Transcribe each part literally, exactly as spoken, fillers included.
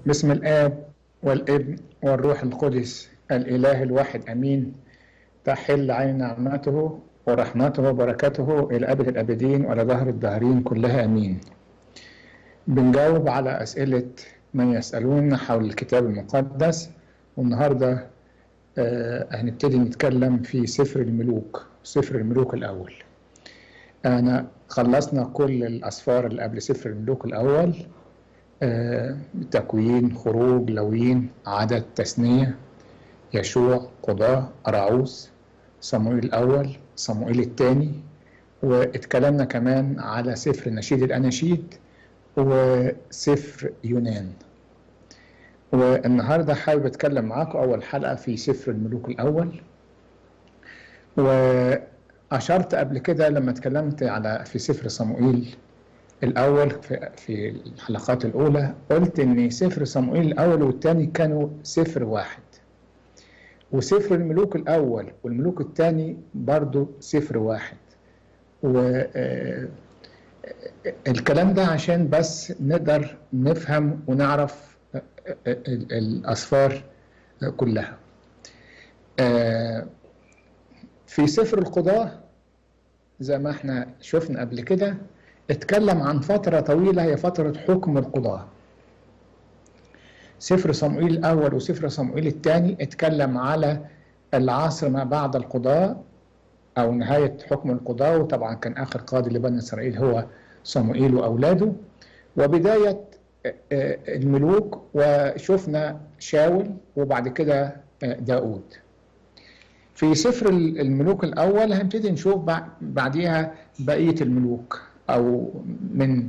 باسم الآب والابن والروح القدس الإله الواحد أمين. تحل علينا نعمته ورحمته وبركاته إلى أبد الأبدين وإلى دهر الدهرين كلها أمين. بنجاوب على أسئلة من يسألون حول الكتاب المقدس، والنهاردة آه هنبتدي نتكلم في سفر الملوك، سفر الملوك الأول. أنا خلصنا كل الأسفار اللي قبل سفر الملوك الأول، آه، تكوين، خروج، لوين، عدد، تثنية، يشوع، قضاة، أراعوس، صموئيل الأول، صموئيل الثاني، واتكلمنا كمان على سفر نشيد الأناشيد وسفر يونان. والنهاردة حابب أتكلم معاكم أول حلقة في سفر الملوك الأول. وأشرت قبل كده لما اتكلمت على في سفر صموئيل الأول في, في الحلقات الأولى، قلت إن سفر صموئيل الأول والثاني كانوا سفر واحد، وسفر الملوك الأول والملوك الثاني برضو سفر واحد. والكلام ده عشان بس نقدر نفهم ونعرف الأسفار كلها. في سفر القضاة زي ما احنا شفنا قبل كده اتكلم عن فترة طويلة هي فترة حكم القضاة. سفر صموئيل الأول وسفر صموئيل الثاني اتكلم على العصر ما بعد القضاة أو نهاية حكم القضاة، وطبعا كان آخر قاضي لبني إسرائيل هو صموئيل وأولاده، وبداية الملوك، وشفنا شاول وبعد كده داود. في سفر الملوك الأول هنبتدي نشوف بعديها بقية الملوك أو من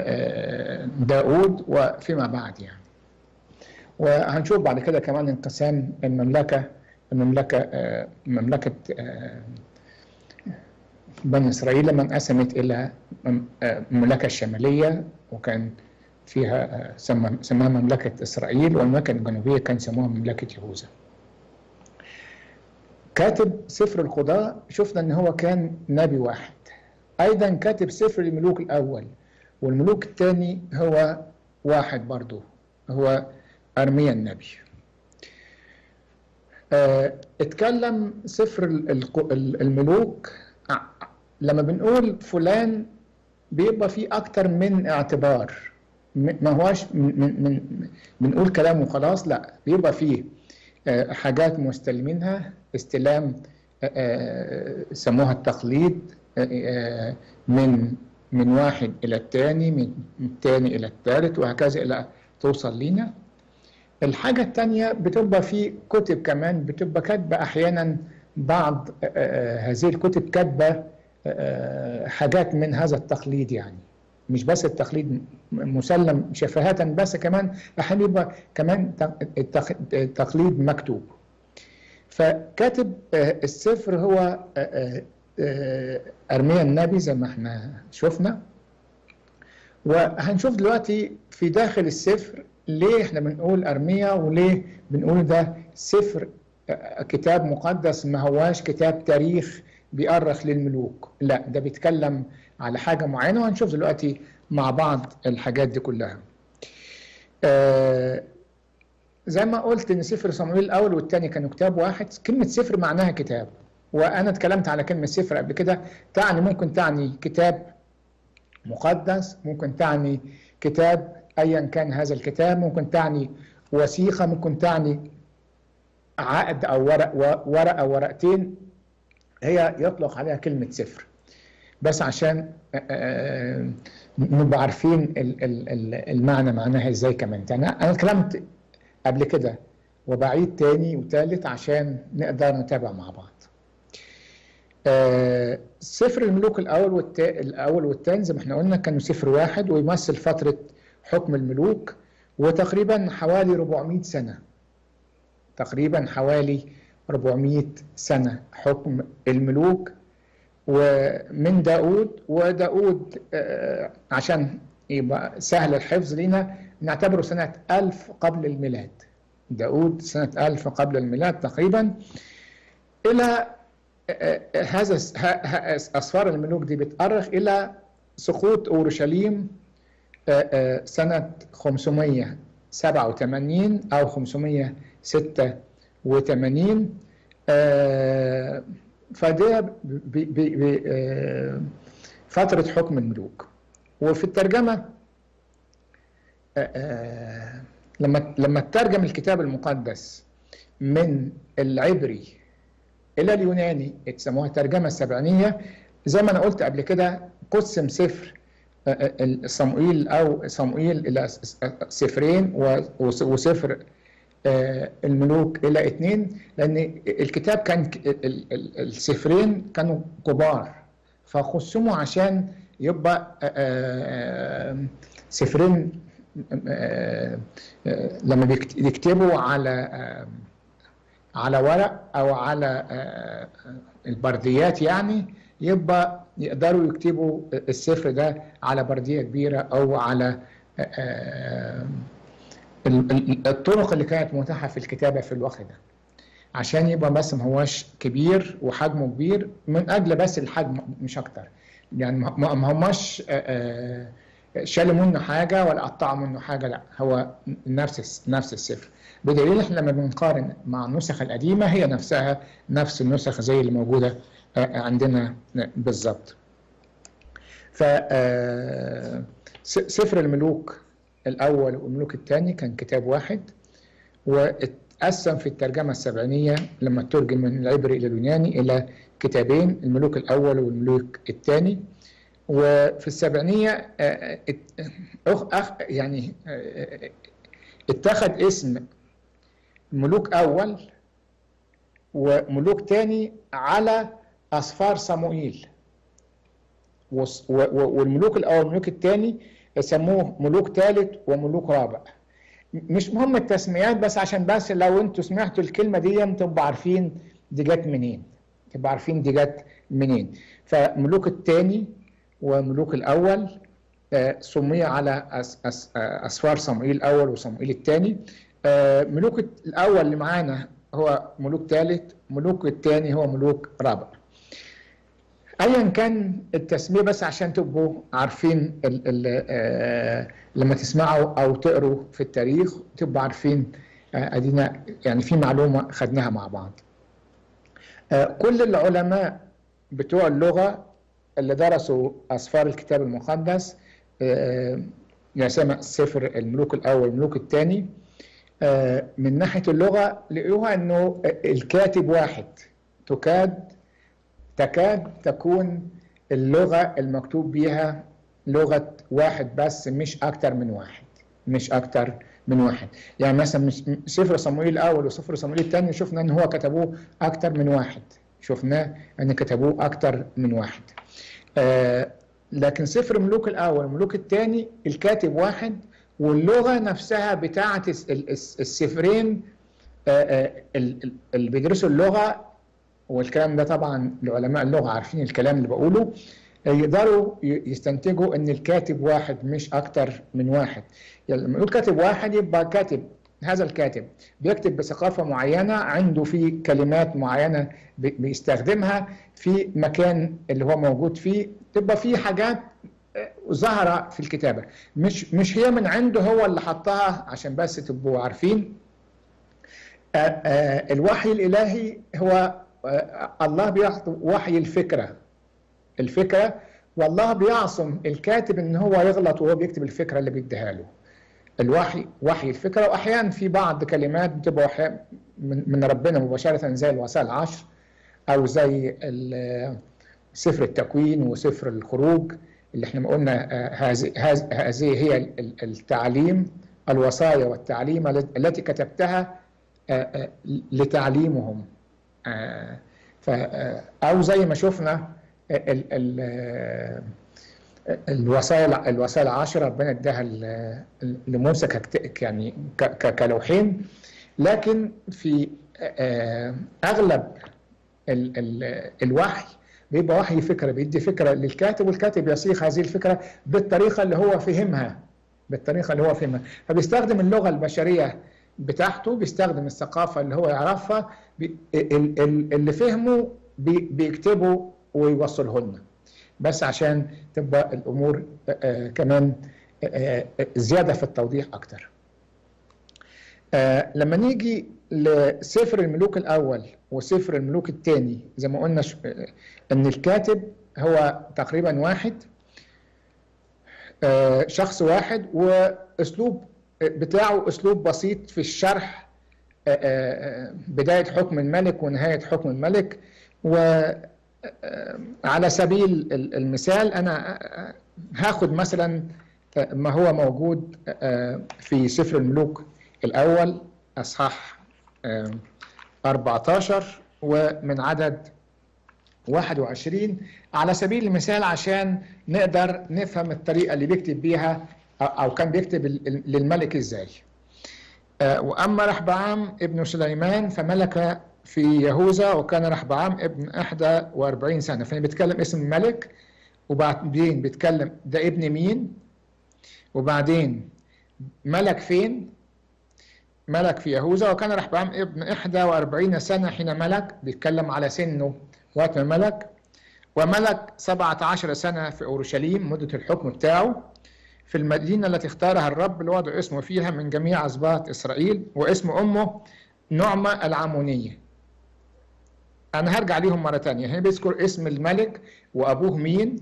داود وفيما بعد يعني. وهنشوف بعد كده كمان انقسام المملكة المملكة مملكة بني إسرائيل لما انقسمت إلى المملكة الشمالية وكان فيها سماها مملكة إسرائيل، والمملكة الجنوبية كان سموها مملكة يهوذا. كاتب سفر القضاء شفنا ان هو كان نبي واحد. ايضا كاتب سفر الملوك الاول والملوك الثاني هو واحد برضو، هو ارميا النبي. اه اتكلم سفر الملوك لما بنقول فلان بيبقى فيه اكتر من اعتبار، ما هواش من, من بنقول كلام وخلاص، لا، بيبقى فيه اه حاجات مستلمينها استلام سموها التقليد من من واحد الى الثاني، من الثاني الى الثالث، وهكذا الى توصل لينا. الحاجه الثانيه بتبقى في كتب كمان بتبقى كاتبه احيانا بعض هذه الكتب كاتبه حاجات من هذا التقليد، يعني مش بس التقليد مسلم شفاهة، بس كمان احيانا يبقى كمان تقليد مكتوب. فكاتب السفر هو أرميا النبي زي ما احنا شفنا. وهنشوف دلوقتي في داخل السفر ليه احنا بنقول أرميا وليه بنقول ده سفر كتاب مقدس، ما هواش كتاب تاريخ بيأرخ للملوك، لا، ده بيتكلم على حاجة معينة، وهنشوف دلوقتي مع بعض الحاجات دي كلها. آه زي ما قلت ان سفر صموئيل الاول والثاني كانوا كتاب واحد. كلمه سفر معناها كتاب، وانا اتكلمت على كلمه سفر قبل كده، تعني ممكن تعني كتاب مقدس، ممكن تعني كتاب ايا كان هذا الكتاب، ممكن تعني وثيقه، ممكن تعني عقد او ورق ورقه ورقتين، هي يطلق عليها كلمه سفر. بس عشان نبقى عارفين المعنى معناها ازاي كمان. يعني انا اتكلمت قبل كده وبعيد تاني وتالت عشان نقدر نتابع مع بعض. آه سفر الملوك الأول والتا... الأول والثاني زي ما احنا قلنا كانوا سفر واحد، ويمثل فترة حكم الملوك، وتقريبا حوالي أربعمائة سنة، تقريبا حوالي أربعمائة سنة حكم الملوك، ومن داود. وداود آه عشان يبقى سهل الحفظ لنا نعتبره سنة ألف قبل الميلاد. داود سنة ألف قبل الميلاد تقريبا. إلى هذا أسفار الملوك دي بتأرخ إلى سقوط أورشليم سنة خمسمائة سبعة وثمانين أو خمسمائة وستة وثمانين. آه فده فترة حكم الملوك. وفي الترجمة آه آه لما لما ترجم الكتاب المقدس من العبري إلى اليوناني اتسموها الترجمة السبعينية. زي ما أنا قلت قبل كده قسم سفر صموئيل أو صموئيل إلى سفرين وسفر الملوك إلى اثنين، لأن الكتاب كان السفرين كانوا كبار فقسموا عشان يبقى سفرين لما يكتبوا على على ورق أو على البرديات، يعني يبقى يقدروا يكتبوا السفر ده على بردية كبيرة أو على الطرق اللي كانت متاحة في الكتابة في الوقت ده، عشان يبقى بس ما هواش كبير وحجمه كبير من أجل بس الحجم مش أكتر. يعني ما هماش شالوا منه حاجة ولا قطعوا منه حاجة، لا هو نفس نفس السفر. بدليل احنا لما بنقارن مع النسخ القديمة هي نفسها نفس النسخ زي اللي موجودة عندنا بالظبط. ف سفر الملوك الأول والملوك الثاني كان كتاب واحد، واتقسم في الترجمة السبعينية لما ترجم من العبري إلى اليوناني إلى كتابين، الملوك الأول والملوك الثاني. وفي السبعينية يعني اتخذ اسم ملوك أول وملوك ثاني على أسفار صموئيل، والملوك الأول والملوك الثاني سموه ملوك ثالث وملوك رابع. مش مهم التسميات، بس عشان بس لو انتوا سمعتوا الكلمة دي تبقوا عارفين دي جت منين، تبقوا عارفين دي جت منين. فملوك الثاني وملوك الأول سمي على أس أس أسفار صموئيل الأول وصموئيل الثاني. ملوك الأول اللي معانا هو ملوك ثالث، ملوك الثاني هو ملوك رابع. ايا كان التسميه بس عشان تبقوا عارفين ال ال آه لما تسمعوا او تقروا في التاريخ تبقوا عارفين آه ادينا يعني في معلومه خدناها مع بعض. آه كل العلماء بتوع اللغه اللي درسوا اسفار الكتاب المقدس آه يسمى سفر الملوك الاول والملوك الثاني آه من ناحيه اللغه لقوها انه الكاتب واحد، تكاد تكاد تكون اللغة المكتوب بيها لغة واحد بس، مش أكتر من واحد، مش أكتر من واحد. يعني مثلا سفر صموئيل الأول وسفر صموئيل الثاني شفنا أن هو كتبوه أكتر من واحد، شفناه أن كتبوه أكتر من واحد. آه لكن سفر ملوك الأول وملوك الثاني الكاتب واحد، واللغة نفسها بتاعة السفرين آه اللي بيدرسوا اللغة، والكلام ده طبعا لعلماء اللغة عارفين الكلام اللي بقوله، يقدروا يستنتجوا ان الكاتب واحد مش اكتر من واحد. يعني لما نقول كاتب واحد يبقى كاتب، هذا الكاتب بيكتب بثقافة معينة، عنده في كلمات معينة بيستخدمها في مكان اللي هو موجود فيه، تبقى في حاجات ظاهرة في الكتابة، مش مش هي من عنده هو اللي حطها، عشان بس تبقوا عارفين. آآ آآ الوحي الإلهي هو الله بيعطي وحي الفكرة الفكرة والله بيعصم الكاتب ان هو يغلط وهو بيكتب الفكرة اللي بيديها له. الوحي وحي الفكرة، واحيانا في بعض كلمات بتبقى وحي من ربنا مباشرة زي الوصايا العشر او زي سفر التكوين وسفر الخروج اللي احنا قلنا هذه هذه هي التعليم، الوصايا والتعليم التي كتبتها لتعليمهم. آه ف او زي ما شفنا ال ال الوصايا الوصايا العشرة ربنا اداها لموسى يعني كلوحين، لكن في آه اغلب ال ال الوحي بيبقى وحي فكره، بيدي فكره للكاتب والكاتب يصيغ هذه الفكره بالطريقه اللي هو فهمها بالطريقه اللي هو فهمها فبيستخدم اللغه البشريه بتاعته، بيستخدم الثقافة اللي هو يعرفها، اللي فهمه بيكتبه ويوصله لنا، بس عشان تبقى الأمور كمان زيادة في التوضيح أكتر. آه لما نيجي لسفر الملوك الأول وسفر الملوك الثاني، زي ما قلنا إن الكاتب هو تقريبا واحد، آه شخص واحد، وأسلوب بتاعه أسلوب بسيط في الشرح آه آه بداية حكم الملك ونهاية حكم الملك. وعلى سبيل المثال أنا هاخد مثلا ما هو موجود في سفر الملوك الأول أصحاح أربعة عشر ومن عدد واحد وعشرين على سبيل المثال، عشان نقدر نفهم الطريقة اللي بيكتب بيها أو كان بيكتب للملك إزاي. وأما رحبعام ابن سليمان فملك في يهوذا، وكان رحبعام ابن إحدى وأربعين سنة. فهنا بيتكلم اسم الملك، وبعدين بيتكلم ده ابن مين، وبعدين ملك فين. ملك في يهوذا، وكان رحبعام ابن إحدى وأربعين سنة حين ملك، بيتكلم على سنه وقت ما ملك. وملك سبعة عشر سنة في أورشليم، مدة الحكم بتاعه في المدينة التي اختارها الرب لوضع اسمه فيها من جميع أسباط إسرائيل، واسم أمه نعمة العمونية. أنا هرجع ليهم مرة تانية. هنا بيذكر اسم الملك وأبوه مين،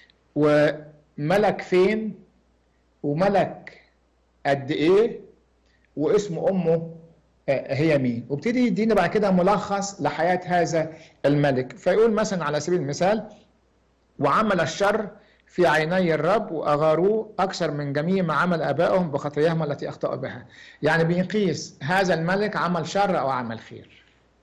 وملك فين، وملك قد إيه، واسم أمه هي مين، وابتدي يدينا بعد كده ملخص لحياة هذا الملك. فيقول مثلا على سبيل المثال: وعمل الشر في عيني الرب وأغاروه أكثر من جميع ما عمل آبائهم بخطاياهم التي أخطأوا بها. يعني بيقيس هذا الملك عمل شر أو عمل خير.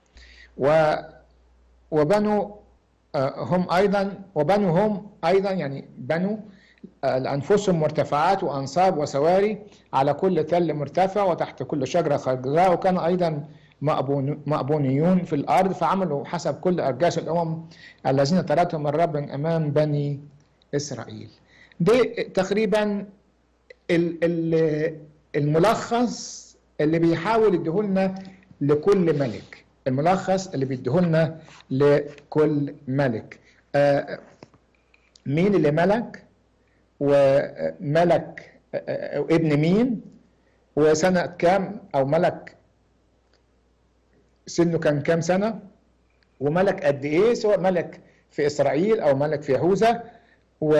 و وبنوا هم أيضا وبنوا هم أيضا يعني بنوا لأنفسهم مرتفعات وأنصاب وسواري على كل تل مرتفع وتحت كل شجرة خضراء، وكان أيضا مأبونيون في الأرض، فعملوا حسب كل أرجاس الأمم الذين طردهم الرب من أمام بني إسرائيل. دي تقريبا الملخص اللي بيحاول يديهولنا لكل ملك، الملخص اللي بيديهولنا لكل ملك. آه مين اللي ملك، وملك ابن مين، وسنة كام، أو ملك سنه كان كام سنة، وملك قد إيه، سواء ملك في إسرائيل أو ملك في يهوذا، و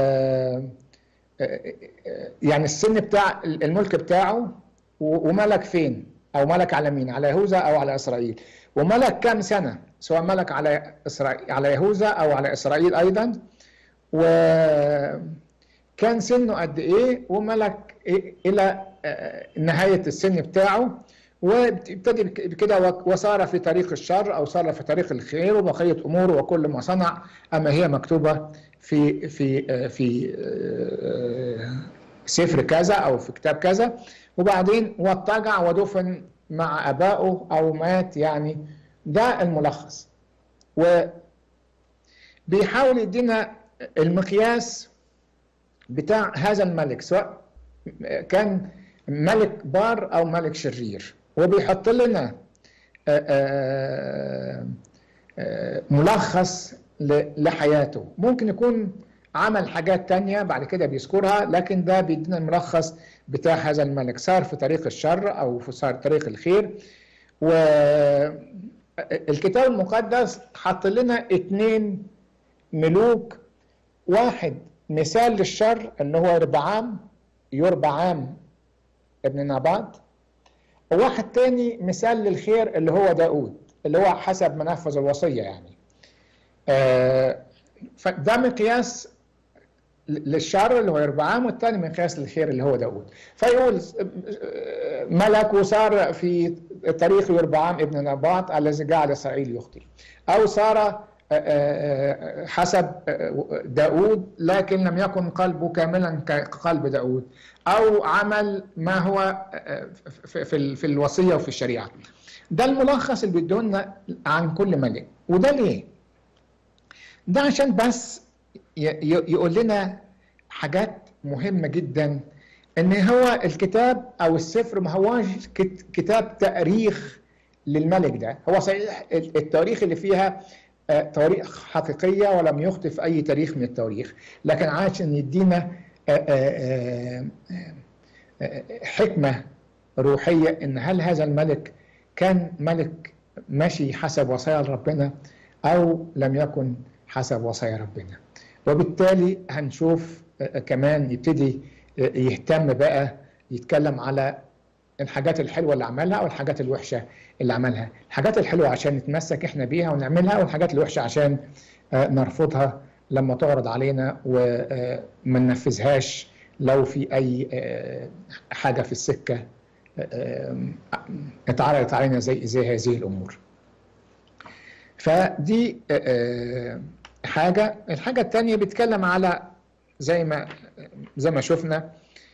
يعني السن بتاع الملك بتاعه، وملك فين، أو ملك على مين، على يهوذا أو على إسرائيل، وملك كام سنة، سواء ملك على إسرائيل على يهوذا أو على إسرائيل أيضا، وكان سنه قد إيه، وملك إيه إلى نهاية السن بتاعه، وابتدي بكده وصار في طريق الشر أو صار في طريق الخير، وبقية أموره وكل ما صنع أما هي مكتوبة في في في سفر كذا أو في كتاب كذا. وبعدين واضطجع ودفن مع أبائه أو مات. يعني ده الملخص، وبيحاول يدينا المقياس بتاع هذا الملك، سواء كان ملك بار أو ملك شرير، وبيحط لنا ملخص لحياته. ممكن يكون عمل حاجات تانية بعد كده بيذكرها، لكن ده بيدينا الملخص بتاع هذا الملك، صار في طريق الشر أو في صار طريق الخير. والكتاب المقدس حط لنا اتنين ملوك، واحد مثال للشر اللي هو يربعام يربعام ابن نباط، وواحد تاني مثال للخير اللي هو داود، اللي هو حسب ما نفذ الوصية. يعني آه فده مقياس للشر اللي هو يربعام، والتاني مقياس للخير اللي هو داود. فيقول ملك وصار في طريق يربعام ابن نباط الذي جعل إسرائيل يخطئ، أو صار حسب داود لكن لم يكن قلبه كاملا كقلب داود، أو عمل ما هو في في الوصية وفي الشريعة. ده الملخص اللي بيدونا عن كل ملك. وده ليه؟ ده عشان بس يقول لنا حاجات مهمة جدا، ان هو الكتاب او السفر ما هوش كتاب تاريخ للملك ده. هو صحيح التاريخ اللي فيها تواريخ حقيقية ولم يخطئ في أي تاريخ من التواريخ، لكن عشان يدينا حكمة روحية، إن هل هذا الملك كان ملك ماشي حسب وصايا ربنا أو لم يكن حسب وصايا ربنا. وبالتالي هنشوف كمان يبتدي يهتم بقى يتكلم على الحاجات الحلوة اللي عملها أو الحاجات الوحشة اللي عملها. الحاجات الحلوة عشان نتمسك إحنا بيها ونعملها، والحاجات الوحشة عشان نرفضها لما تعرض علينا وما ننفذهاش لو في أي حاجة في السكة اتعرضت علينا زي زي هذه الأمور. فدي حاجة. الحاجة الثانية بيتكلم على زي ما زي ما شفنا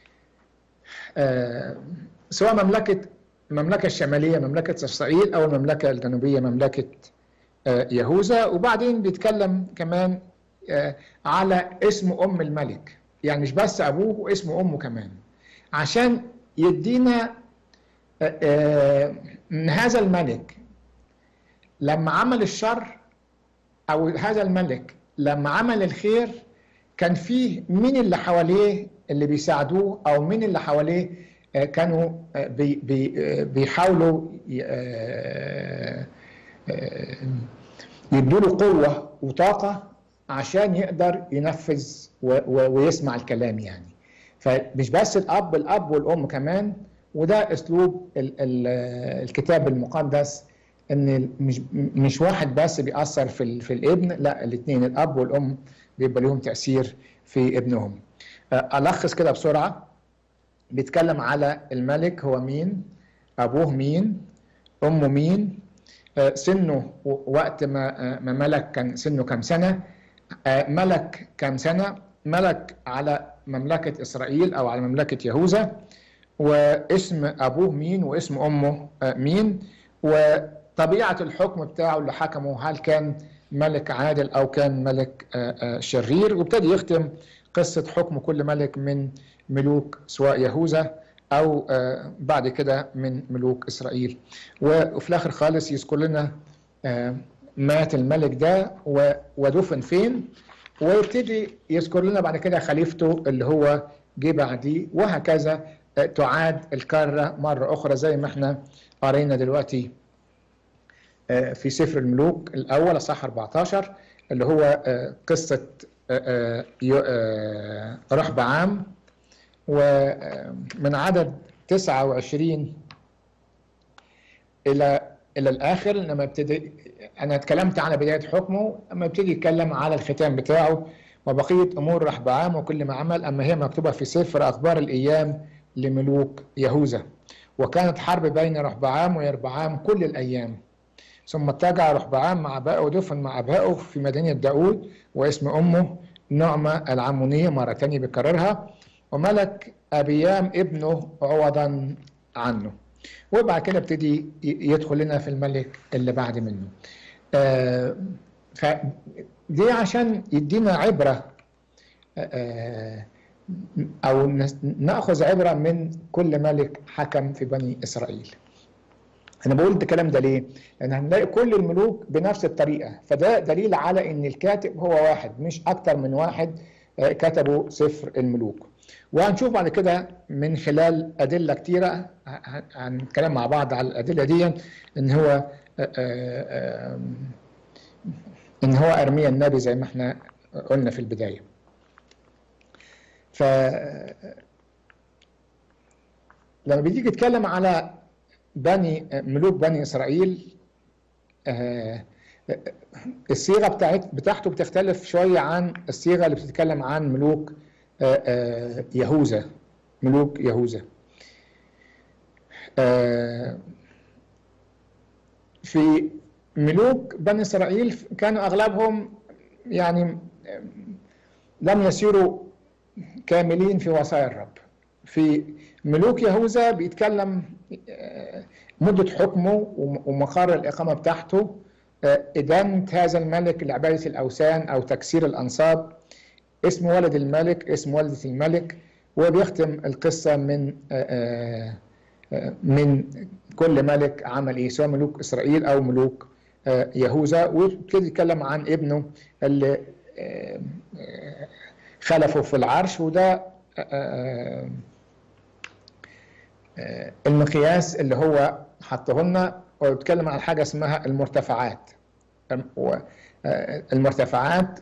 سواء مملكة المملكة الشمالية مملكة إسرائيل أو المملكة الجنوبية مملكة يهوذا. وبعدين بيتكلم كمان على اسم أم الملك، يعني مش بس أبوه واسم أمه كمان، عشان يدينا من هذا الملك لما عمل الشر أو هذا الملك لما عمل الخير كان فيه مين اللي حواليه اللي بيساعدوه، أو مين اللي حواليه كانوا بي بي بيحاولوا يدوا له قوة وطاقة عشان يقدر ينفذ ويسمع الكلام يعني. فمش بس الأب الأب والأم كمان. وده أسلوب الكتاب المقدس، إن مش مش واحد بس بيأثر في في الابن، لا الاثنين الأب والأم بيبقى لهم تأثير في ابنهم. ألخص كده بسرعة. بيتكلم على الملك هو مين، أبوه مين، أمه مين، سنه وقت ما ما ملك كان سنه كم سنة، ملك كم سنة، ملك على مملكة إسرائيل أو على مملكة يهوذا، واسم أبوه مين واسم أمه مين، وطبيعة الحكم بتاعه اللي حكمه، هل كان ملك عادل أو كان ملك شرير. وابتدي يختم قصة حكم كل ملك من ملوك سواء يهوذا أو بعد كده من ملوك إسرائيل. وفي الآخر خالص يذكر لنا مات الملك ده ودفن فين، ويبتدي يذكر لنا بعد كده خليفته اللي هو جه بعديه، وهكذا تعاد الكرة مرة أخرى زي ما احنا قرينا دلوقتي في سفر الملوك الأول أصحاح أربعة عشر اللي هو قصة رحبعام، ومن عدد تسعة وعشرين إلى إلى الآخر. لما ابتدي أنا اتكلمت على بداية حكمه، لما ابتدي يتكلم على الختام بتاعه وبقية أمور رحبعام وكل ما عمل، أما هي مكتوبة في سفر أخبار الأيام لملوك يهوذا. وكانت حرب بين رحبعام ويربعام كل الأيام، ثم اتجع رحبعام مع أبائه ودفن مع أبائه في مدينة داود، واسم أمه نعمة العمونية، مرة تانية بيكررها، وملك أبيام ابنه عوضا عنه. وبعد كده ابتدي يدخل لنا في الملك اللي بعد منه. آه فدي عشان يدينا عبرة، آه أو نأخذ عبرة من كل ملك حكم في بني إسرائيل. أنا بقول الكلام ده ليه؟ لأن هنلاقي كل الملوك بنفس الطريقة، فده دليل على إن الكاتب هو واحد مش أكتر من واحد كتبوا سفر الملوك. وهنشوف بعد كده من خلال أدلة كتيرة، هنتكلم مع بعض على الأدلة دي، إن هو إن هو أرميا النبي زي ما إحنا قلنا في البداية. ف لما بيجي يتكلم على بني ملوك بني إسرائيل، الصيغة بتاعت بتاعته بتختلف شوية عن الصيغة اللي بتتكلم عن ملوك يهوذا. ملوك يهوذا في ملوك بني إسرائيل كانوا أغلبهم يعني لم يسيروا كاملين في وصايا الرب. في ملوك يهوذا بيتكلم مدة حكمه ومقر الإقامة بتاعته، إدانة هذا الملك لعبادة الأوثان أو تكسير الأنصاب، اسم ولد الملك، اسم والدة الملك، وبيختم القصة من من كل ملك عمل إيه، سواء ملوك إسرائيل أو ملوك يهوذا. ويبتدي يتكلم عن ابنه اللي خلفه في العرش، وده المقياس اللي هو حطه لنا، ويتكلم عن حاجة اسمها المرتفعات. المرتفعات،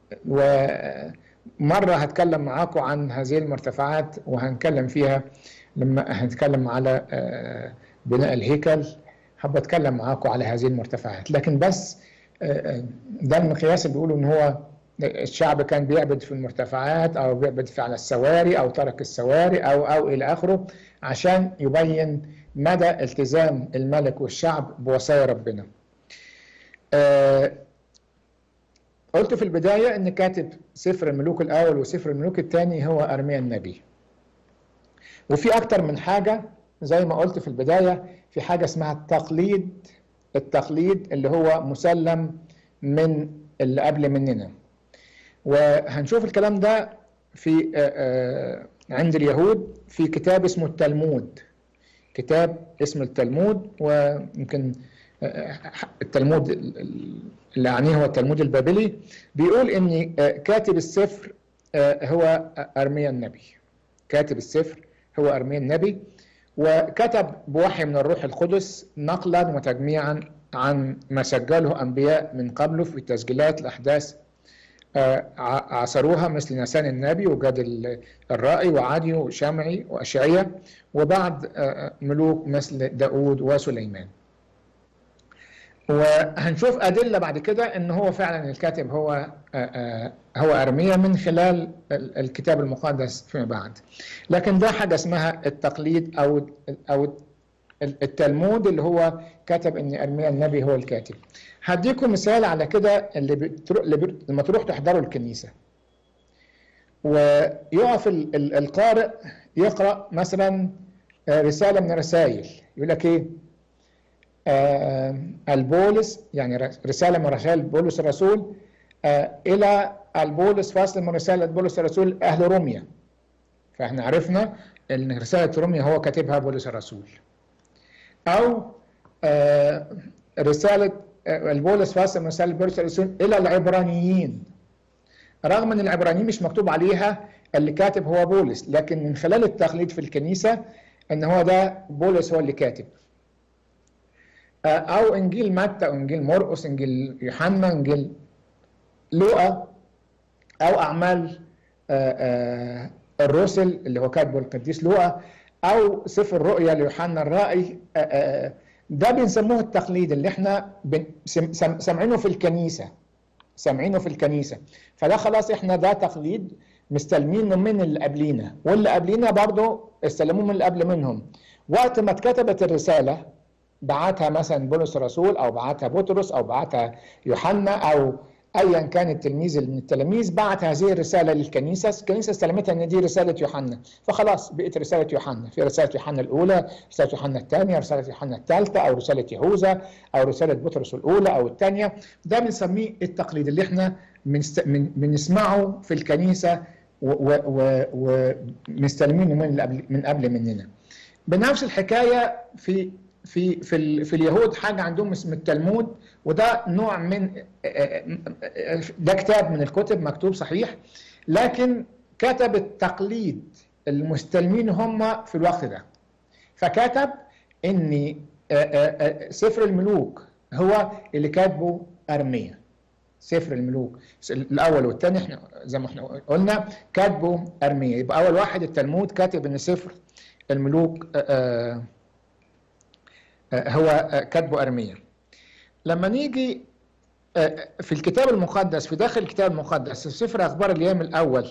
ومرة هتكلم معاكم عن هذه المرتفعات وهنتكلم فيها لما هنتكلم على بناء الهيكل، حابة اتكلم معاكم على هذه المرتفعات. لكن بس ده المقياس اللي بيقولوا ان هو الشعب كان بيعبد في المرتفعات او بيعبد في على السواري او ترك السواري او او الى اخره، عشان يبين مدى التزام الملك والشعب بوصايا ربنا. أه قلت في البداية ان كاتب سفر الملوك الاول وسفر الملوك الثاني هو ارميا النبي. وفي اكتر من حاجة زي ما قلت في البداية، في حاجة اسمها التقليد. التقليد اللي هو مسلم من اللي قبل مننا، وهنشوف الكلام ده في عند اليهود في كتاب اسمه التلمود. كتاب اسمه التلمود، ويمكن التلمود اللي عنيه هو التلمود البابلي. بيقول ان كاتب السفر هو ارميا النبي. كاتب السفر هو ارميا النبي، وكتب بوحي من الروح القدس نقلا وتجميعا عن ما سجله انبياء من قبله في تسجيلات الاحداث عصروها، مثل نسان النبي وجاد الرائي وعادي وشمعي وأشعية، وبعد ملوك مثل داود وسليمان. وهنشوف أدلة بعد كده إن هو فعلا الكاتب هو هو أرميا من خلال الكتاب المقدس فيما بعد. لكن ده حاجة اسمها التقليد أو أو التلمود اللي هو كتب إن أرميا النبي هو الكاتب. هديكم مثال على كده. اللي, بتروح اللي بت... لما تروح تحضروا الكنيسة ويقف القارئ يقرأ مثلا رسالة من الرسائل، يقول لك ايه؟ آه البولس، يعني رسالة من رسائل بولس الرسول آه إلى البولس، فصل من رسالة بولس الرسول أهل روميا. فاحنا عرفنا إن رسالة روميا هو كاتبها بولس الرسول. أو آه رسالة البولس فاصل من رسالة بولس الرسول إلى العبرانيين، رغم أن العبرانيين مش مكتوب عليها اللي كاتب هو بولس، لكن من خلال التقليد في الكنيسة أن هو ده بولس هو اللي كاتب. أو إنجيل متى، إنجيل مرقس، إنجيل يوحنا، إنجيل لوقا، أو أعمال الرسل اللي هو كاتبه القديس لوقا، أو سفر الرؤيا ليوحنا الرائي. ده بنسموه التقليد اللي احنا سامعينه في الكنيسة سامعينه في الكنيسة فده خلاص احنا ده تقليد مستلمينه من اللي قبلينا، واللي قبلينا برضو استلموه من اللي قبل منهم. وقت ما اتكتبت الرسالة بعتها مثلا بولس الرسول او بعتها بطرس او بعتها يوحنا او ايا كان التلميذ من التلاميذ، بعت هذه الرساله للكنيسه، الكنيسه استلمتها ان دي رساله يوحنا، فخلاص بقت رساله يوحنا. في رساله يوحنا الاولى، رساله يوحنا الثانيه، رساله يوحنا الثالثه، او رساله يهوذا، او رساله بطرس الاولى او الثانيه. ده بنسميه التقليد اللي احنا بنسمعه في الكنيسه ومستلمينه من قبل من قبل مننا. بنفس الحكايه في في في, في اليهود حاجه عندهم اسم التلمود، وده نوع من ده كتاب من الكتب مكتوب صحيح، لكن كتب التقليد المستلمين هم في الوقت ده. فكتب ان سفر الملوك هو اللي كاتبه ارميا. سفر الملوك الاول والثاني احنا زي ما احنا قلنا كاتبه ارميا. يبقى اول واحد التلمود كاتب ان سفر الملوك هو كاتبه ارميا. لما نيجي في الكتاب المقدس، في داخل الكتاب المقدس في سفر اخبار الايام الاول،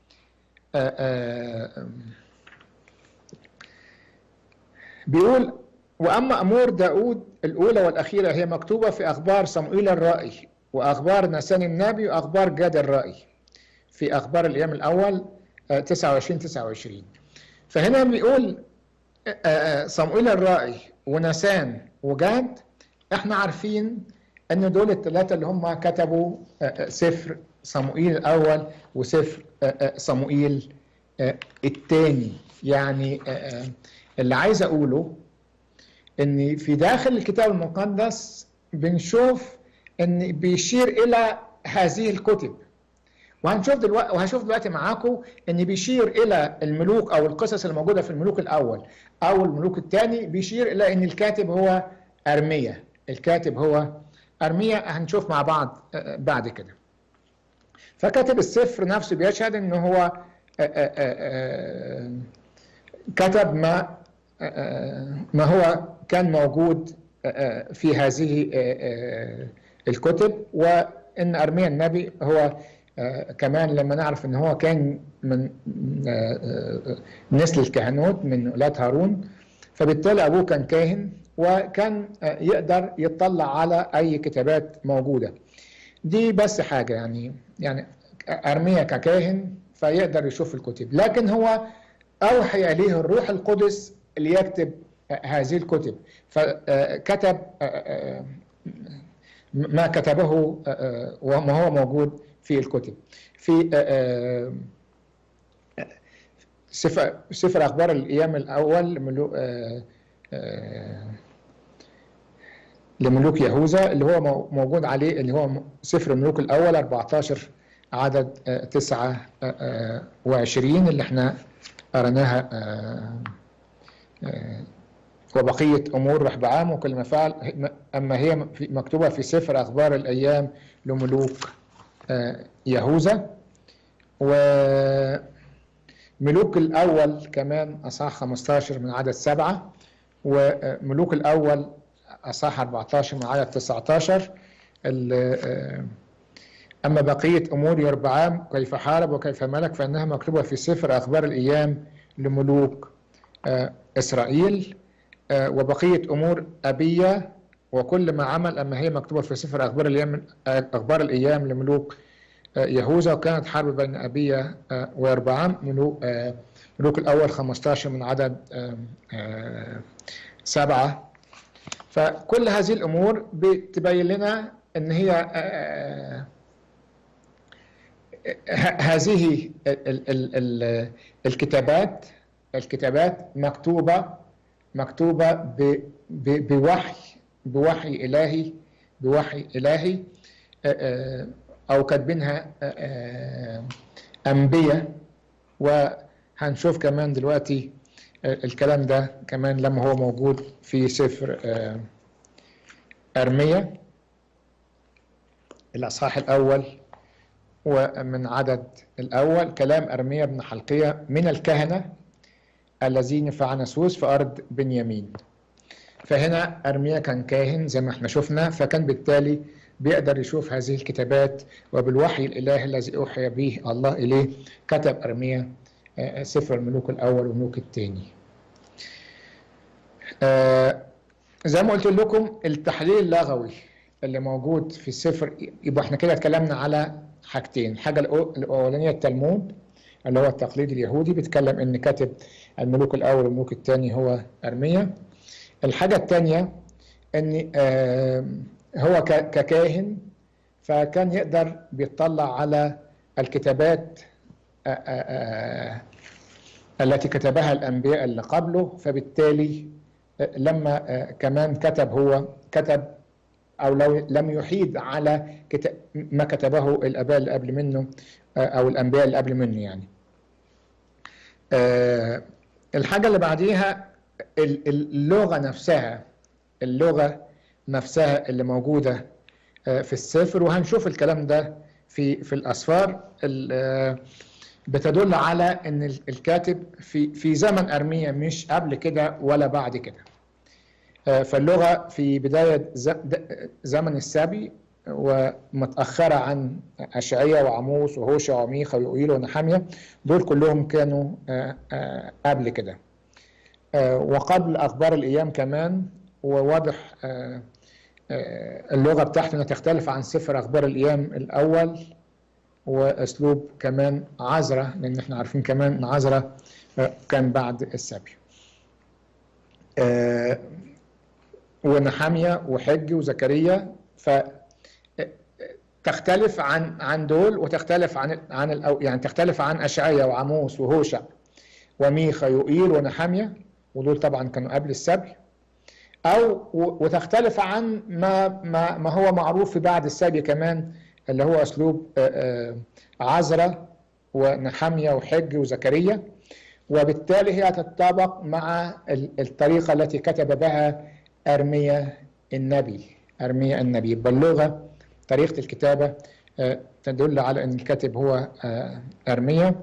بيقول: واما امور داود الاولى والاخيره هي مكتوبه في اخبار صموئيل الرائي واخبار نسان النبي واخبار جاد الرائي، في اخبار الايام الاول تسعة وعشرين تسعة وعشرين. فهنا بيقول صموئيل الرائي ونسان وجاد، احنا عارفين ان دول الثلاثه اللي هم كتبوا سفر صموئيل الاول وسفر صموئيل الثاني. يعني اللي عايز اقوله ان في داخل الكتاب المقدس بنشوف ان بيشير الى هذه الكتب، وهنشوف دلوقتي وهشوف دلوقتي معاكم ان بيشير الى الملوك او القصص اللي موجوده في الملوك الاول او الملوك الثاني، بيشير الى ان الكاتب هو ارميا. الكاتب هو ارميا، هنشوف مع بعض بعد كده. فكاتب السفر نفسه بيشهد ان هو كتب ما ما هو كان موجود في هذه الكتب، وان ارميا النبي هو كمان لما نعرف ان هو كان من نسل الكهنوت من اولاد هارون، فبالتالي ابوه كان كاهن وكان يقدر يطلع على اي كتابات موجوده. دي بس حاجه يعني يعني ارميا ككاهن فيقدر يشوف الكتب، لكن هو اوحي اليه الروح القدس ليكتب هذه الكتب، فكتب ما كتبه وما هو موجود في الكتب. في سفر سفر اخبار الايام الاول لملوك يهوذا اللي هو موجود عليه، اللي هو سفر الملوك الاول أربعة عشر عدد تسعة وعشرين اللي احنا قرناها، وبقية أمور رحبعام وكل ما فعل، أما هي مكتوبة في سفر أخبار الأيام لملوك يهوذا. وملوك الأول كمان أصحاح خمسة عشر من عدد سبعة، وملوك الأول أصحاح أربعة عشر من عدد تسعة عشر. أما بقية أمور يربعام كيف حارب وكيف ملك فإنها مكتوبة في سفر أخبار الأيام لملوك إسرائيل. وبقية أمور أبية وكل ما عمل أما هي مكتوبة في سفر أخبار الأيام أخبار الأيام لملوك يهوذا. وكانت حرب بين أبية ويربعام. ملوك, ملوك الأول خمسة عشر من عدد سبعة. فكل هذه الأمور بتبين لنا أن هي هذه الكتابات الكتابات مكتوبة مكتوبة بوحي بوحي إلهي بوحي إلهي أو كاتبينها أنبياء. وهنشوف كمان دلوقتي الكلام ده كمان لما هو موجود في سفر أرميا الأصحاح الأول ومن عدد الأول. كلام أرميا بن حلقية من الكهنة الذين في عنسوس في أرض بنيامين. فهنا أرميا كان كاهن زي ما احنا شفنا، فكان بالتالي بيقدر يشوف هذه الكتابات، وبالوحي الإلهي الذي أوحي به الله إليه كتب أرميا سفر الملوك الأول والملوك الثاني. زي ما قلت لكم التحليل اللغوي اللي موجود في السفر، يبقى احنا كده اتكلمنا على حاجتين. الحاجة الأولانية التلمود اللي هو التقليد اليهودي بيتكلم ان كاتب الملوك الاول والملوك الثاني هو ارميا. الحاجه الثانيه ان هو ككاهن فكان يقدر بيطلع على الكتابات التي كتبها الانبياء اللي قبله، فبالتالي لما كمان كتب هو كتب او لو لم يحيد على ما كتبه الاباء اللي قبل منه او الانبياء اللي قبل منه يعني. أه الحاجه اللي بعديها اللغه نفسها اللغه نفسها اللي موجوده في السفر، وهنشوف الكلام ده في في الاسفار بتدل على ان الكاتب في في زمن ارميا مش قبل كده ولا بعد كده. أه فاللغه في بدايه زمن السبي ومتأخرة عن أشعية وعموس وهوشع وميخا ويوئيل ونحمية، دول كلهم كانوا قبل كده وقبل أخبار الأيام كمان. وواضح اللغة بتاعتنا تختلف عن سفر أخبار الأيام الأول، وأسلوب كمان عزرة، لأن احنا عارفين كمان أن عزرة كان بعد السبي. ونحمية وحج وزكريا ف تختلف عن عن دول وتختلف عن عن الأو يعني تختلف عن أشعية وعموس وهوشع وميخا يوئيل ونحمية، ودول طبعا كانوا قبل السبي، أو وتختلف عن ما ما ما هو معروف في بعد السبي كمان اللي هو أسلوب عزرا ونحمية وحج وزكريا، وبالتالي هي تتطابق مع الطريقة التي كتب بها أرميا النبي. أرميا النبي باللغة طريقة الكتابة تدل على أن الكاتب هو أرميا.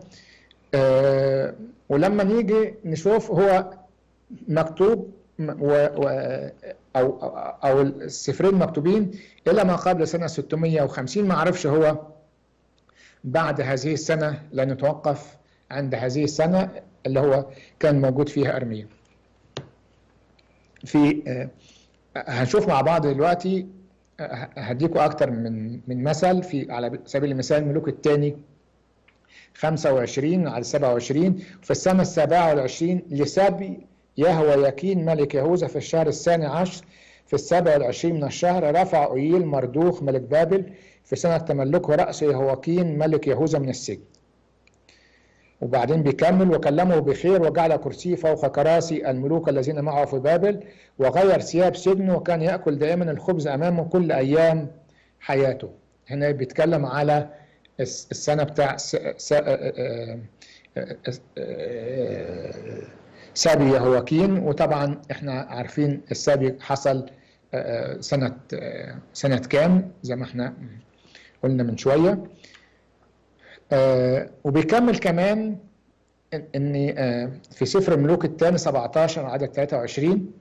ولما نيجي نشوف هو مكتوب و أو أو السفرين مكتوبين إلى ما قبل سنة ستمائة وخمسين، ما أعرفش هو بعد هذه السنة، لأنه توقف عند هذه السنة اللي هو كان موجود فيها أرميا. في هنشوف مع بعض دلوقتي، هديكوا أكتر من من مثل. في على سبيل المثال ملوك الثاني خمسة وعشرين على سبعة وعشرين، في السنة السابعة والعشرين لسبي يهوياكين ملك يهوذا في الشهر الثاني عشر في السابع والعشرين من الشهر رفع أويل مردوخ ملك بابل في سنة تملكه رأس يهوياكين ملك يهوذا من السجن. وبعدين بيكمل: وكلمه بخير وجعل كرسيه فوق كراسي الملوك الذين معه في بابل، وغير ثياب سجنه، وكان يأكل دائما الخبز أمامه كل أيام حياته. هنا بيتكلم على السنة بتاع سابي يهوياكين، وطبعا احنا عارفين السابي حصل سنة سنة كام زي ما احنا قلنا من شوية. آه وبيكمل كمان ان آه في سفر الملوك الثاني سبعة عشر عدد ثلاثة وعشرين: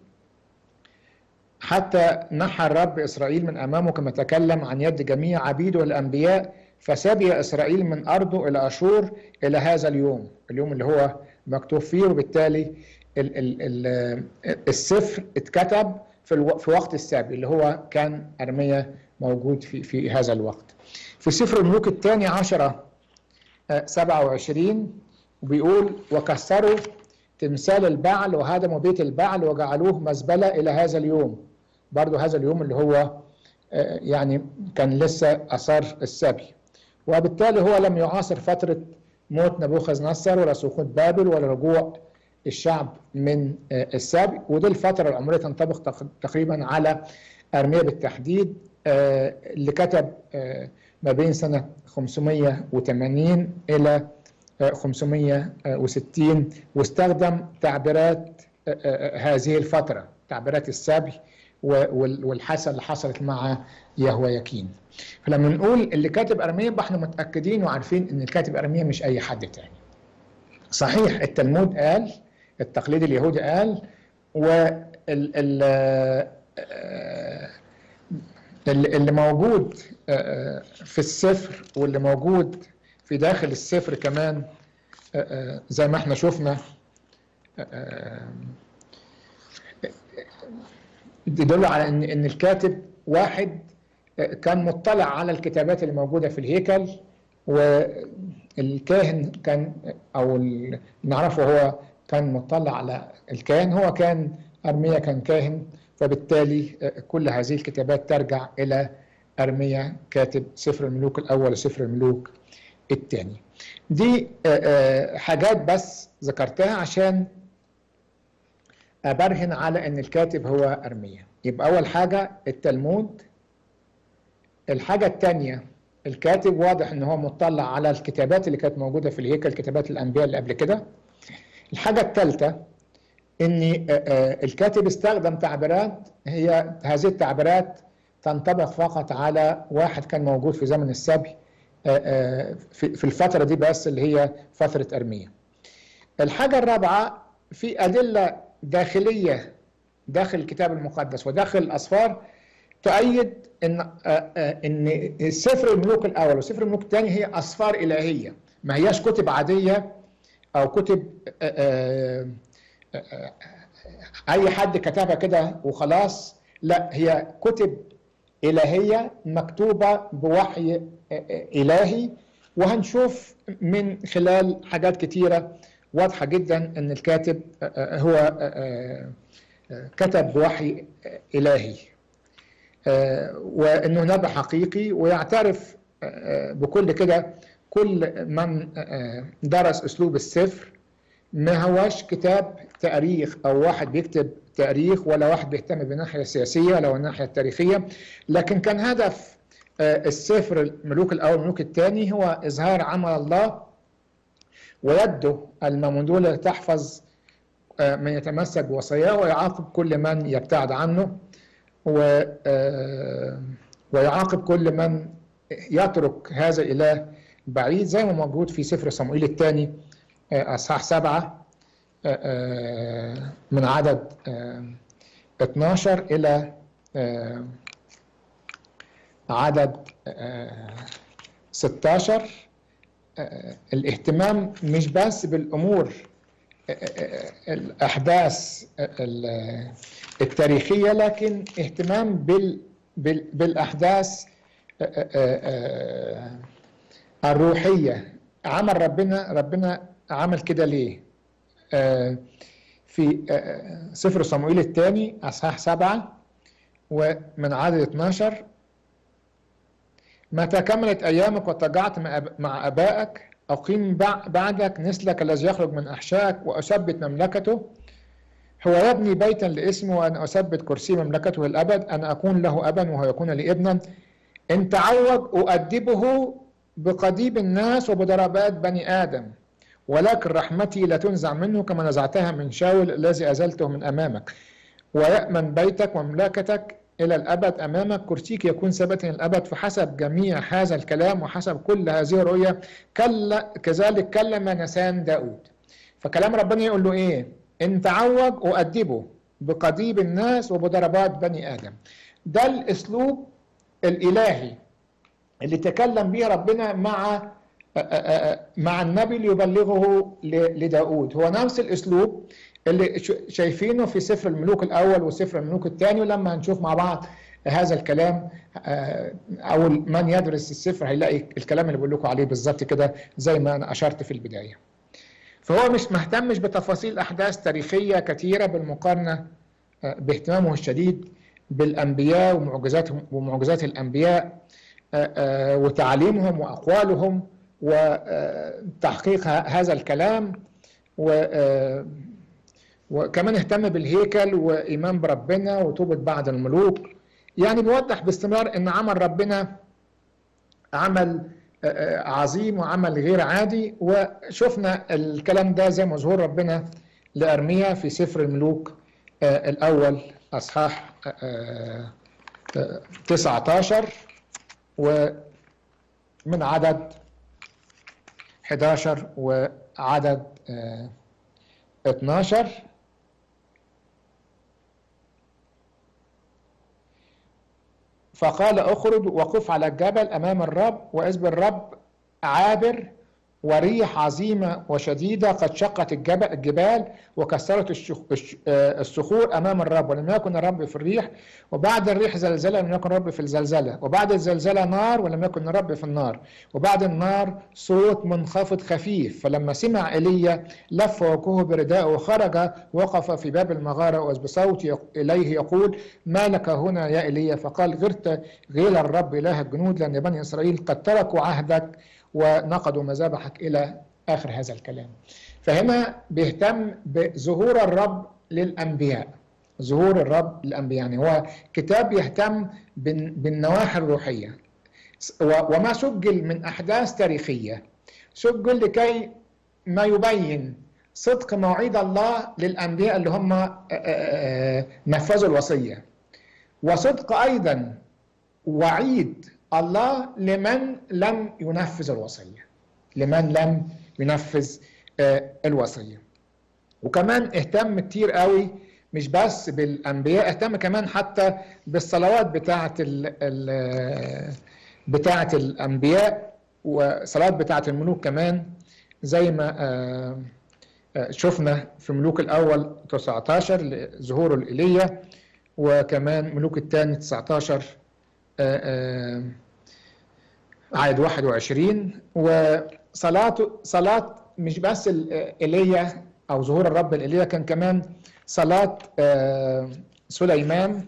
حتى نحى الرب إسرائيل من أمامه كما تكلم عن يد جميع عبيده الأنبياء، فسبي إسرائيل من أرضه إلى أشور إلى هذا اليوم، اليوم اللي هو مكتوب فيه. وبالتالي ال ال ال السفر اتكتب في, الو في وقت السبي اللي هو كان أرميا موجود في, في هذا الوقت. في سفر الملوك الثاني عشرة سبعة وعشرين وبيقول: وكسروا تمثال البعل وهدموا بيت البعل وجعلوه مزبلة إلى هذا اليوم. برضو هذا اليوم اللي هو يعني كان لسه أثار السبي. وبالتالي هو لم يعاصر فترة موت نبوخذ نصر ولا سقوط بابل ولا رجوع الشعب من السبي، ودي الفترة العمرية تنطبق تقريبا على أرميا بالتحديد، اللي كتب ما بين سنة خمسمائة وثمانين إلى خمسمائة وستين، واستخدم تعبيرات هذه الفترة، تعبيرات السبي والحسن اللي حصلت مع يهوياكين. فلما نقول اللي كاتب أرميا يبقى احنا متأكدين وعارفين ان الكاتب أرميا مش أي حد تاني. صحيح التلمود قال، التقليد اليهودي قال، وال اللي موجود في السفر واللي موجود في داخل السفر كمان زي ما احنا شفنا يدل على ان ان الكاتب واحد كان مطلع على الكتابات اللي موجوده في الهيكل، والكاهن كان او نعرفه هو كان مطلع على الكاهن، هو كان أرميا كان كاهن، فبالتالي كل هذه الكتابات ترجع إلى أرميا كاتب سفر الملوك الأول وسفر الملوك الثاني. دي حاجات بس ذكرتها عشان أبرهن على أن الكاتب هو أرميا. يبقى أول حاجة التلمود. الحاجة الثانية الكاتب واضح أنه هو مطلع على الكتابات اللي كانت موجودة في الهيكل، كتابات الأنبياء اللي قبل كده. الحاجة الثالثة ان الكاتب استخدم تعبيرات، هي هذه التعبيرات تنطبق فقط على واحد كان موجود في زمن السبي في الفترة دي بس، اللي هي فترة أرميا. الحاجة الرابعة في أدلة داخلية داخل الكتاب المقدس وداخل الأسفار تؤيد ان ان سفر الملوك الأول وسفر الملوك الثاني هي أسفار إلهية، ما هياش كتب عادية أو كتب أي حد كتبها كده وخلاص، لا، هي كتب إلهية مكتوبة بوحي إلهي. وهنشوف من خلال حاجات كتيرة واضحة جدا أن الكاتب هو كتب بوحي إلهي، وأنه نبي حقيقي، ويعترف بكل كده كل من درس أسلوب السفر ما هواش كتاب تاريخ أو واحد بيكتب تاريخ، ولا واحد بيهتم بالناحية السياسية ولا الناحية التاريخية، لكن كان هدف السفر الملوك الأول والملوك الثاني هو إظهار عمل الله ويده الممدودة تحفظ من يتمسك بوصاياه ويعاقب كل من يبتعد عنه ويعاقب كل من يترك هذا الإله بعيد، زي ما موجود في سفر صموئيل الثاني أصحاح سبعة من عدد اثناشر إلى عدد ستة عشر. الاهتمام مش بس بالأمور الأحداث التاريخية، لكن اهتمام بال بالأحداث الروحية. عمل ربنا ربنا عمل كده ليه؟ في سفر صموئيل الثاني أصحاح سبعة ومن عدد اثناشر: متى كملت أيامك واتجعت مع أبائك أقيم بعدك نسلك الذي يخرج من أحشائك وأثبت مملكته. هو يبني بيتا لاسمه وأنا أثبت كرسي مملكته الأبد. أنا أكون له أبا وهو يكون لي ابنا. إن تعوج أؤدبه بقضيب الناس وبضربات بني آدم، ولكن رحمتي لا تنزع منه كما نزعتها من شاول الذي أزلته من أمامك. ويأمن بيتك ومملكتك إلى الأبد أمامك، كرسيك يكون ثابتا الأبد. فحسب جميع هذا الكلام وحسب كل هذه الرؤية كذلك كلم نسان داود. فكلام ربنا يقول له إيه؟ إن تعوج أؤدبه بقضيب الناس وبضربات بني آدم. ده الأسلوب الإلهي اللي تكلم به ربنا مع مع النبي ليبلغه لداود. هو نفس الأسلوب اللي شايفينه في سفر الملوك الأول وسفر الملوك الثاني، ولما هنشوف مع بعض هذا الكلام أو من يدرس السفر هيلاقي الكلام اللي بقول لكم عليه بالظبط كده زي ما أنا أشرت في البداية. فهو مش مهتمش بتفاصيل أحداث تاريخية كثيرة بالمقارنة باهتمامه الشديد بالأنبياء ومعجزاتهم ومعجزات الأنبياء وتعليمهم وأقوالهم وتحقيق هذا الكلام. و وكمان اهتم بالهيكل وإيمان بربنا وتوبة بعض الملوك. يعني بيوضح باستمرار أن عمل ربنا عمل عظيم وعمل غير عادي. وشفنا الكلام ده زي ما ظهور ربنا لأرميا في سفر الملوك الأول أصحاح تسعة عشر ومن عدد أحد عشر وعدد اثناشر: فقال اخرج وقف على الجبل أمام الرب، وإذ بالرب عابر وريح عظيمة وشديدة قد شقت الجبال وكسرت الصخور أمام الرب، ولم يكن الرب في الريح، وبعد الريح زلزلة ولم يكن الرب في الزلزلة، وبعد الزلزلة نار ولم يكن الرب في النار، وبعد النار صوت منخفض خفيف. فلما سمع إيليا لف وجهه برداءه وخرج وقف في باب المغارة، وإذ بصوت إليه يقول: ما لك هنا يا إيليا؟ فقال: غرت غيل الرب إله الجنود، لأن بني إسرائيل قد تركوا عهدك ونقضوا مذابحك إلى آخر هذا الكلام. فهنا بيهتم بظهور الرب للأنبياء، ظهور الرب للأنبياء. يعني هو كتاب يهتم بالنواحي الروحية، وما سجل من أحداث تاريخية سجل لكي ما يبين صدق مواعيد الله للأنبياء اللي هم نفذوا الوصية، وصدق أيضا وعيد الله لمن لم ينفذ الوصية، لمن لم ينفذ الوصية. وكمان اهتم كتير قوي مش بس بالأنبياء، اهتم كمان حتى بالصلوات بتاعة ال بتاعة الأنبياء وصلوات بتاعة الملوك كمان، زي ما شفنا في ملوك الأول تسعة عشر ظهوره لإيليا، وكمان ملوك الثاني تسعة عشر عدد واحد وعشرين. وصلاته صلاة مش بس إيليا أو ظهور الرب لإيليا، كان كمان صلاة سليمان.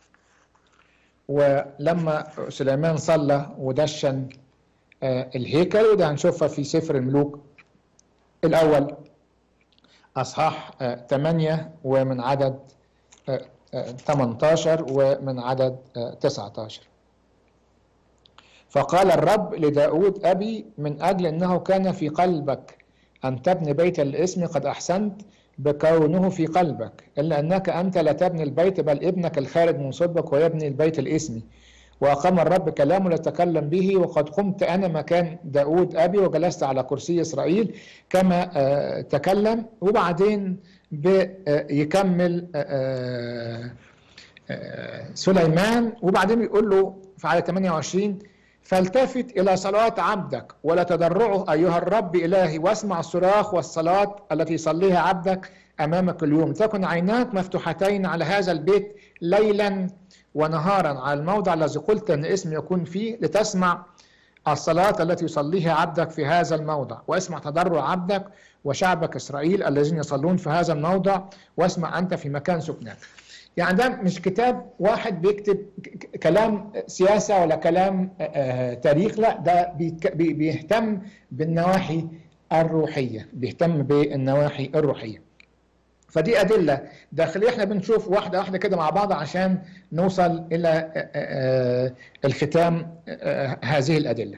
ولما سليمان صلى ودشن الهيكل، وده هنشوفها في سفر الملوك الأول أصحاح ثمانية ومن عدد ثمانية عشر ومن عدد تسعة عشر. فقال الرب لداود أبي من أجل أنه كان في قلبك أن تبني بيت الاسم قد أحسنت بكونه في قلبك، إلا أنك أنت لا تبني البيت بل ابنك الخارج من صلبك ويبني البيت الاسمي. وأقام الرب كلامه لتكلم به، وقد قمت أنا مكان داود أبي وجلست على كرسي إسرائيل كما آه تكلم. وبعدين يكمل آه آه سليمان، وبعدين يقول له في آية ثمانية وعشرين فالتفت إلى صلاة عبدك ولا تضرعه أيها الرب إلهي، واسمع الصراخ والصلاة التي يصليها عبدك أمامك اليوم. تكن عيناك مفتوحتين على هذا البيت ليلا ونهارا، على الموضع الذي قلت أن اسمي يكون فيه، لتسمع الصلاة التي يصليها عبدك في هذا الموضع، واسمع تضرع عبدك وشعبك إسرائيل الذين يصلون في هذا الموضع، واسمع أنت في مكان سكنك. يعني ده مش كتاب واحد بيكتب كلام سياسة ولا كلام تاريخ، لا ده بيهتم بالنواحي الروحية، بيهتم بالنواحي الروحية. فدي أدلة داخلية احنا بنشوف واحدة واحدة كده مع بعض عشان نوصل إلى الختام هذه الأدلة.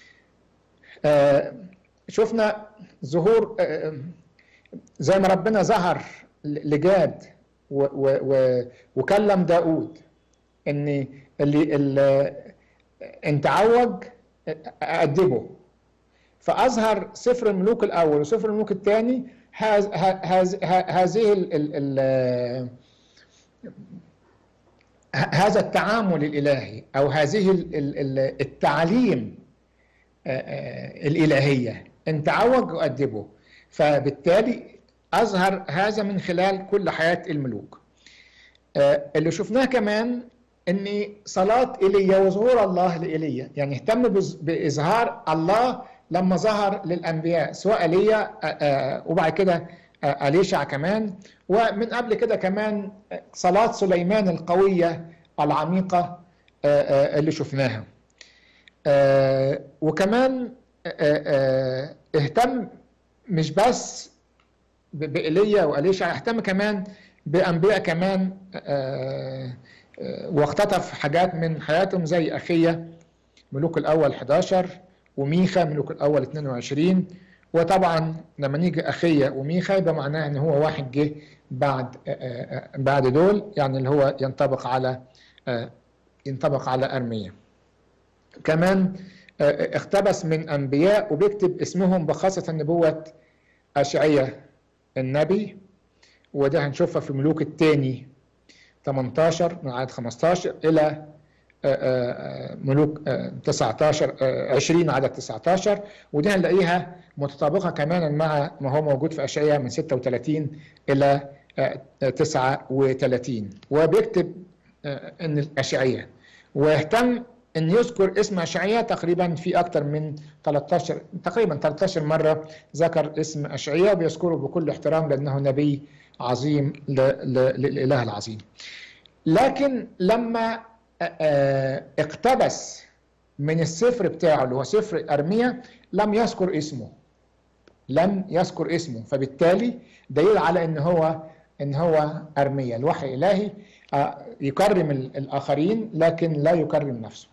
شفنا ظهور زي ما ربنا ظهر لجاد و و و وكلم داود ان اللي, اللي انت عوج أأدبه، فأظهر سفر الملوك الأول وسفر الملوك الثاني هذه هذا التعامل الإلهي أو هذه التعليم الإلهية، انت عوج وأدبه. فبالتالي أظهر هذا من خلال كل حياة الملوك. اللي شفناه كمان ان صلاة إيليا وظهور الله لإيليا، يعني اهتم بإظهار الله لما ظهر للأنبياء سواء إيليا وبعد كده أليشع كمان، ومن قبل كده كمان صلاة سليمان القوية العميقة اللي شفناها. وكمان اهتم مش بس بإيليا وأليشع، اهتم كمان بأنبياء كمان واختطف حاجات من حياتهم زي أخية ملوك الأول أحد عشر وميخا ملوك الأول اثنين وعشرين. وطبعا لما نيجي أخية وميخا يبقى معناه ان هو واحد جه بعد بعد دول، يعني اللي هو ينطبق على ينطبق على أرميا. كمان اقتبس من أنبياء وبيكتب اسمهم بخاصة نبوة أشعية النبي، وده هنشوفها في ملوك الثاني ثمانية عشر من عدد خمسة عشر إلى ملوك تسعة عشر عشرين عدد تسعة عشر، ودي هنلاقيها متطابقة كمان مع ما هو موجود في أشعياء من ستة وثلاثين إلى تسعة وثلاثين. وبيكتب إن الأشعياء ويهتم أن يذكر اسم أشعياء تقريبا في أكثر من ثلاثة عشر تقريبا ثلاثة عشر مرة ذكر اسم أشعياء، بيذكره بكل احترام لأنه نبي عظيم للإله العظيم. لكن لما اقتبس من السفر بتاعه اللي هو سفر أرميا لم يذكر اسمه لم يذكر اسمه فبالتالي دليل على ان هو ان هو أرميا. الوحي الإلهي يكرم الآخرين لكن لا يكرم نفسه.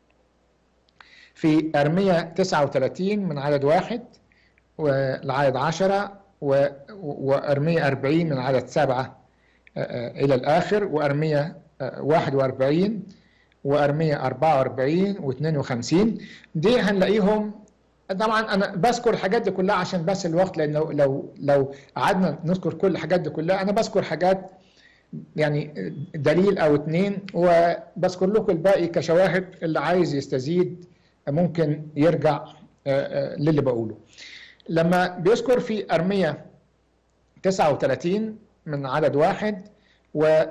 في أرميا تسعة وثلاثين من عدد واحد والعدد عشرة، وأرميا أربعين من عدد سبعة إلى الآخر، وأرميا واحد وأربعين وأرميا أربعة وأربعين واثنين وخمسين. دي هنلاقيهم. طبعا أنا بذكر الحاجات دي كلها عشان بس الوقت، لأنه لو لو قعدنا نذكر كل الحاجات دي كلها أنا بذكر حاجات يعني دليل أو اتنين وبذكر لكم الباقي كشواهد. اللي عايز يستزيد ممكن يرجع للي بقوله. لما بيذكر في أرميا تسعة وثلاثين من عدد واحد، و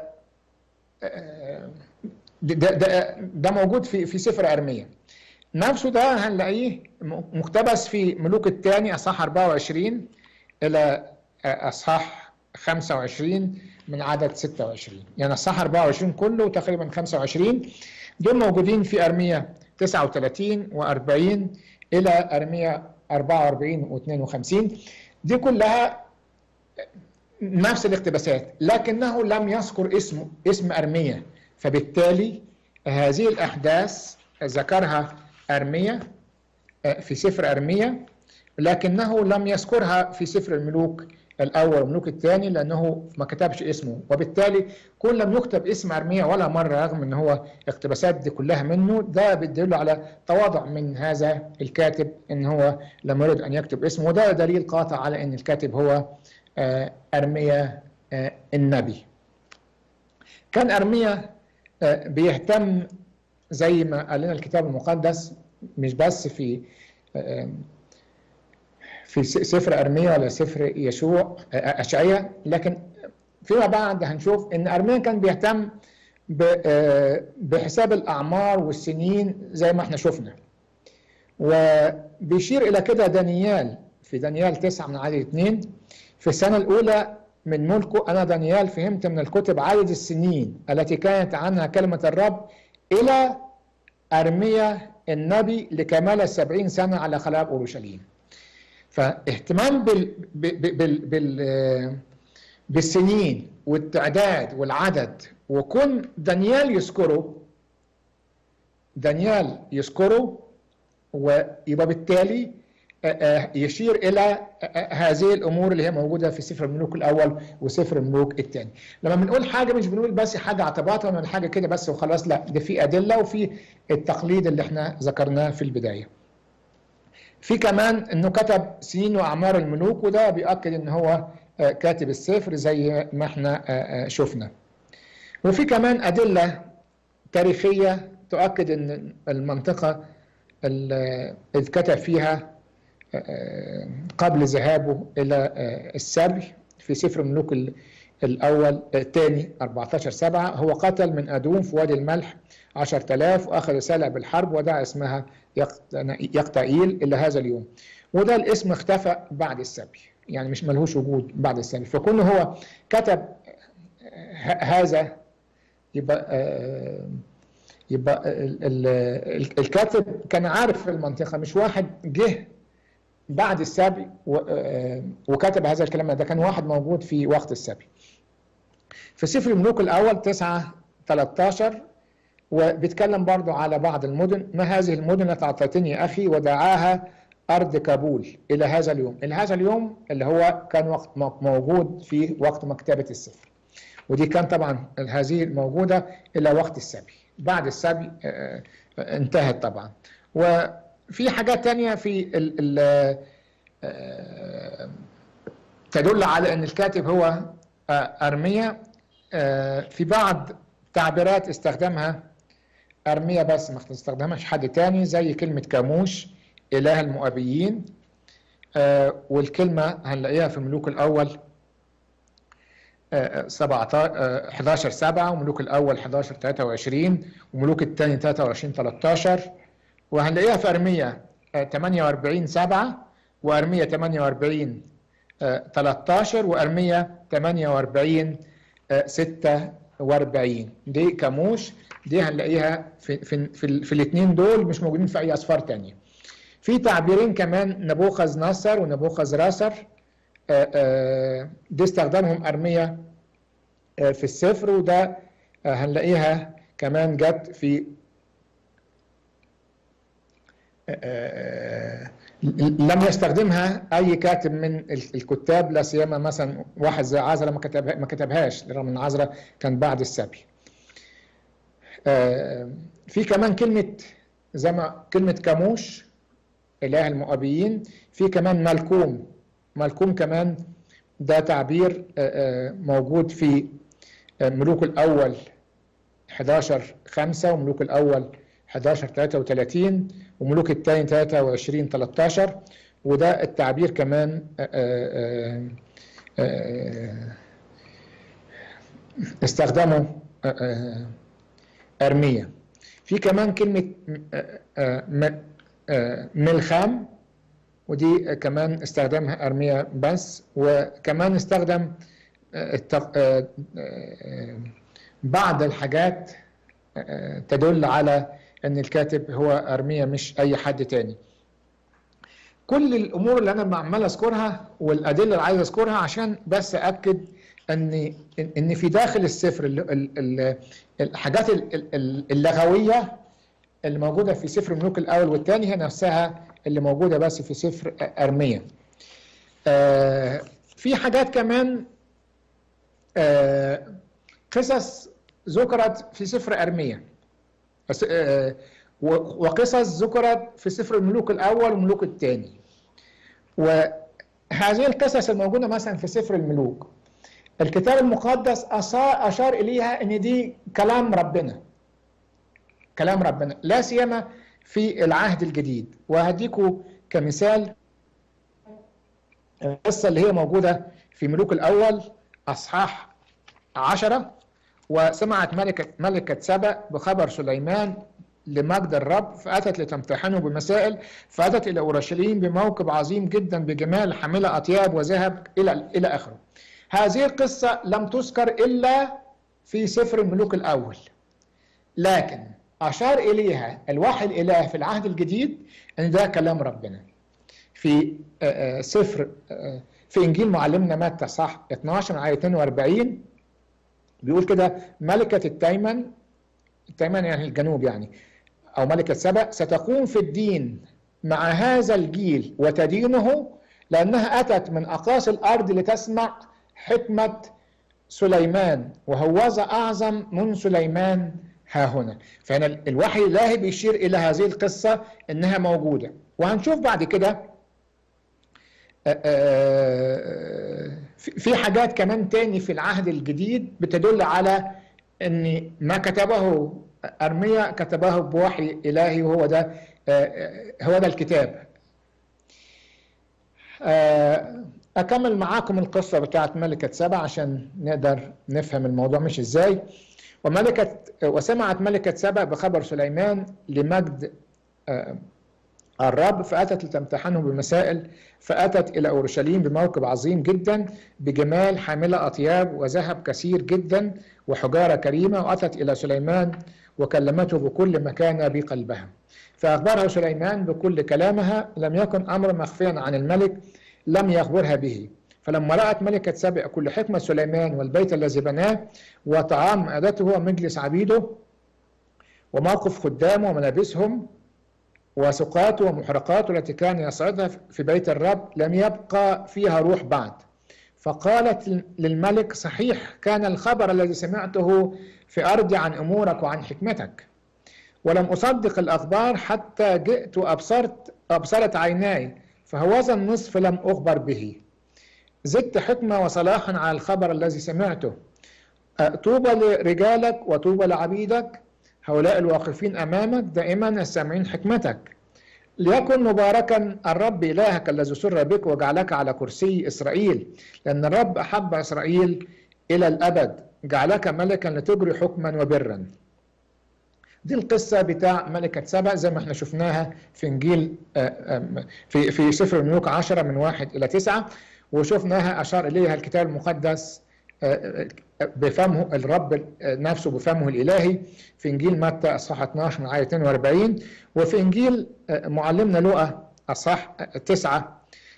ده, ده, ده موجود في في سفر أرميا نفسه، ده هنلاقيه مقتبس في ملوك الثاني أصحاح أربعة وعشرين إلى أصحاح خمسة وعشرين من عدد ستة وعشرين، يعني أصحاح أربعة وعشرين كله تقريبا خمسة وعشرين دول موجودين في أرميا تسعة وثلاثين وأربعين إلى أرميا أربعة وأربعين واثنين وخمسين. دي كلها نفس الاقتباسات لكنه لم يذكر اسمه اسم أرميا، فبالتالي هذه الأحداث ذكرها أرميا في سفر أرميا، لكنه لم يذكرها في سفر الملوك الأول والملوك الثاني لأنه ما كتبش اسمه، وبالتالي كل لم يكتب اسم أرميا ولا مرة رغم أن هو اقتباسات دي كلها منه. ده بيدل على تواضع من هذا الكاتب أن هو لم يرد أن يكتب اسمه، وده دليل قاطع على أن الكاتب هو أرميا النبي. كان أرميا بيهتم زي ما قال لنا الكتاب المقدس مش بس في في سفر أرميا ولا سفر يشوع أشعيا، لكن فيما بعد هنشوف ان أرميا كان بيهتم بحساب الأعمار والسنين زي ما احنا شفنا، وبيشير إلى كده دانيال في دانيال تسعة من عدد اثنين: في السنة الأولى من ملكه أنا دانيال فهمت من الكتب عدد السنين التي كانت عنها كلمة الرب إلى أرميا النبي لكمال السبعين سنة على خراب أورشليم. فاهتمام بال... بال... بال... بالسنين والتعداد والعدد، وكون دانيال يذكره دانيال يذكره ويبقى بالتالي يشير إلى هذه الأمور اللي هي موجودة في سفر الملوك الأول وسفر الملوك الثاني. لما بنقول حاجة مش بنقول بس حاجة اعتباطا ولا حاجة كده بس وخلاص، لا، ده في أدلة وفي التقليد اللي احنا ذكرناه في البداية. في كمان انه كتب سنين واعمار الملوك، وده بيؤكد ان هو كاتب السفر زي ما احنا شفنا. وفي كمان ادله تاريخيه تؤكد ان المنطقه اللي اتكتب فيها قبل ذهابه الى السبي في سفر الملوك الاول الثاني أربعة عشر سبعة هو قتل من ادوم في وادي الملح عشرة آلاف واخذ رساله بالحرب ودعا اسمها يقتائيل الى هذا اليوم، وده الاسم اختفى بعد السبي، يعني مش ملهوش وجود بعد السبي. فكون هو كتب هذا يبقى يبقى الكاتب كان عارف المنطقه، مش واحد جه بعد السبي وكتب هذا الكلام، ده كان واحد موجود في وقت السبي. في سفر الملوك الاول تسعة ثلاثة عشر وبيتكلم برضو على بعض المدن: ما هذه المدن التي أعطيتني أخي ودعاها أرض كابول إلى هذا اليوم. إلى هذا اليوم اللي هو كان وقت موجود في وقت مكتبة السفر، ودي كان طبعا هذه موجودة إلى وقت السبي. بعد السبي انتهت طبعا. وفي حاجات تانية في ال ال تدل على أن الكاتب هو أرميا. في بعض تعبيرات استخدمها أرميا بس ما استخدمهاش حد تاني، زي كلمة كاموش إله المؤابيين، آه والكلمة هنلاقيها في ملوك الأول آه أحد عشر سبعة وملوك الأول أحد عشر ثلاثة وعشرين وملوك الثاني ثلاثة وعشرين ثلاثة عشر، وهنلاقيها في أرميا آه ثمانية وأربعين سبعة وأرميا ثمانية وأربعين آه ثلاثة عشر وأرميا ثمانية وأربعين آه ستة وأربعين. دي كاموش، دي هنلاقيها في في في, في الاثنين دول، مش موجودين في اي اسفار ثانيه. في تعبيرين كمان نبوخذ نصر ونبوخذ راسر، دي استخدمهم أرميا في السفر، وده هنلاقيها كمان جت في لم يستخدمها اي كاتب من الكتاب، لا سيما مثلا واحد زي عزرا ما كتبها ما كتبهاش رغم ان عزرا كان بعد السبي. في كمان كلمه زي ما كلمه كاموش اله المؤابيين، في كمان ملكوم. ملكوم كمان ده تعبير موجود في ملوك الاول أحد عشر خمسة وملوك الاول أحد عشر ثلاثة وثلاثين وملوك الثاني ثلاثة وعشرين ثلاثة عشر، وده التعبير كمان استخدمه أرميا. في كمان كلمة ملخام، ودي كمان استخدمها أرميا بس، وكمان استخدم بعض الحاجات تدل على أن الكاتب هو أرميا مش أي حد تاني. كل الأمور اللي أنا عمال أذكرها والأدلة اللي عايز أذكرها عشان بس أكد أن أن في داخل السفر الحاجات اللغوية اللي موجودة في سفر الملوك الأول والثاني هي نفسها اللي موجودة بس في سفر أرميا. آه في حاجات كمان آه قصص ذكرت في سفر أرميا، آه وقصص ذكرت في سفر الملوك الأول والملوك الثاني. وهذه القصص الموجودة مثلا في سفر الملوك، الكتاب المقدس أشار إليها إن دي كلام ربنا، كلام ربنا، لا سيما في العهد الجديد. وهديكوا كمثال القصة اللي هي موجودة في ملوك الأول أصحاح عشرة. وسمعت ملكة ملكة سبأ بخبر سليمان لمجد الرب، فأتت لتمتحنه بمسائل، فأتت إلى أورشليم بموكب عظيم جدا بجمال حاملة أطياب وذهب إلى إلى آخره. هذه القصة لم تذكر إلا في سفر الملوك الأول، لكن أشار إليها الوحي الإلهي في العهد الجديد أن ده كلام ربنا. في سفر في إنجيل معلمنا متى صح اثناشر آية اثنين وأربعين بيقول كده: ملكة التيمن، التيمن يعني الجنوب يعني، أو ملكة سبأ، ستقوم في الدين مع هذا الجيل وتدينه، لأنها أتت من أقاصي الأرض لتسمع حكمة سليمان، وهوذا أعظم من سليمان ها هنا. فهنا الوحي الإلهي بيشير إلى هذه القصة إنها موجودة. وهنشوف بعد كده في حاجات كمان تاني في العهد الجديد بتدل على ان ما كتبه أرميا كتبه بوحي إلهي، وهو ده هو ده الكتاب. أكمل معاكم القصة بتاعت ملكة سبأ عشان نقدر نفهم الموضوع مش ازاي. وملكة وسمعت ملكة سبأ بخبر سليمان لمجد الرب، فأتت لتمتحنه بمسائل، فأتت إلى أورشليم بموكب عظيم جدا بجمال حاملة أطياب وذهب كثير جدا وحجارة كريمة، وأتت إلى سليمان وكلمته بكل ما كان بقلبها، فأخبرها سليمان بكل كلامها، لم يكن أمر مخفيا عن الملك لم يخبرها به. فلما رأت ملكة سبأ كل حكمة سليمان والبيت الذي بناه وطعام مائدته ومجلس عبيده وموقف خدامه وملابسهم وسقاته ومحرقاته التي كان يصعدها في بيت الرب، لم يبقى فيها روح بعد. فقالت للملك: صحيح كان الخبر الذي سمعته في أرضي عن أمورك وعن حكمتك، ولم أصدق الأخبار حتى جئت وأبصرت أبصرت عيناي، فهوذا النصف لم أخبر به. زدت حكمة وصلاحا على الخبر الذي سمعته. طوبى لرجالك وطوبى لعبيدك هؤلاء الواقفين أمامك دائما السامعين حكمتك. ليكن مباركا الرب إلهك الذي سر بك وجعلك على كرسي إسرائيل، لأن الرب أحب إسرائيل إلى الأبد، جعلك ملكا لتجري حكما وبرا. دي القصة بتاع ملكة سبأ زي ما احنا شفناها في إنجيل في في سفر الملوك عشرة من واحد إلى تسعة، وشفناها أشار إليها الكتاب المقدس بفهمه الرب نفسه بفهمه الإلهي في إنجيل متى أصحاح اثناشر من آية اثنين وأربعين، وفي إنجيل معلمنا لوقا أصحاح تسعة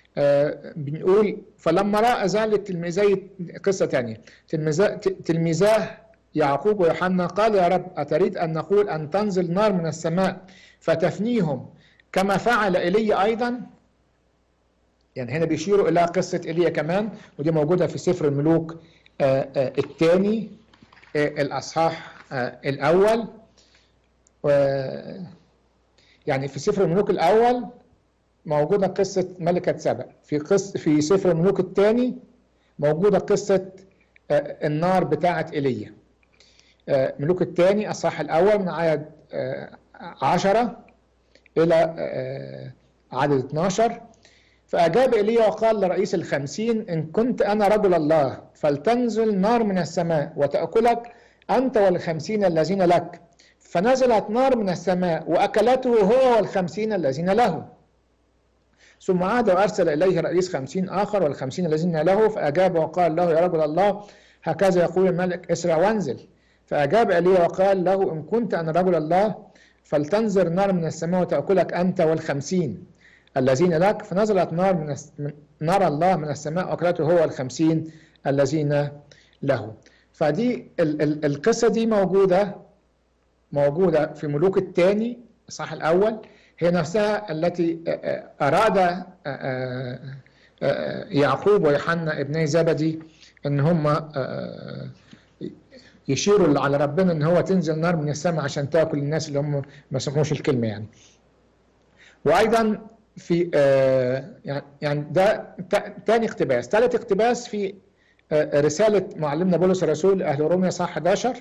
بنقول: فلما رأى ذلك تلميذي، قصة ثانية، تلميذاه يعقوب ويوحنا قال: يا رب أتريد أن نقول أن تنزل نار من السماء فتفنيهم كما فعل إيليا أيضا؟ يعني هنا بيشيروا إلى قصة إيليا كمان، ودي موجودة في سفر الملوك الثاني الأصحاح الأول. يعني في سفر الملوك الأول موجودة قصة ملكة سبأ، في قصة في سفر الملوك الثاني موجودة قصة النار بتاعة إيليا. ملوك الثاني الأصحاح الأول من عدد عشرة إلى عدد اثناشر. فأجاب إيليا وقال لرئيس الخمسين: إن كنت أنا رجل الله فلتنزل نار من السماء وتأكلك أنت والخمسين الذين لك. فنزلت نار من السماء وأكلته هو والخمسين الذين له. ثم عاد وأرسل إليه رئيس خمسين آخر والخمسين الذين له، فأجاب وقال له: يا رجل الله هكذا يقول الملك اسرع وانزل. فأجاب إيليا وقال له: إن كنت أنا رجل الله فلتنزل نار من السماء وتأكلك أنت والخمسين الذين لك. فنزلت نار من نار الله من السماء وأكلته هو الخمسين الذين له. فدي ال ال القصة دي موجودة موجودة في ملوك الثاني الإصحاح الأول هي نفسها التي أراد يعقوب ويوحنا ابني زبدي ان هم يشيروا على ربنا ان هو تنزل نار من السماء عشان تاكل الناس اللي هم ما سمعوش الكلمه يعني. وايضا في يعني ده ثاني اقتباس. ثالث اقتباس في رساله معلمنا بولس الرسول لاهل روميا صح احد عشر: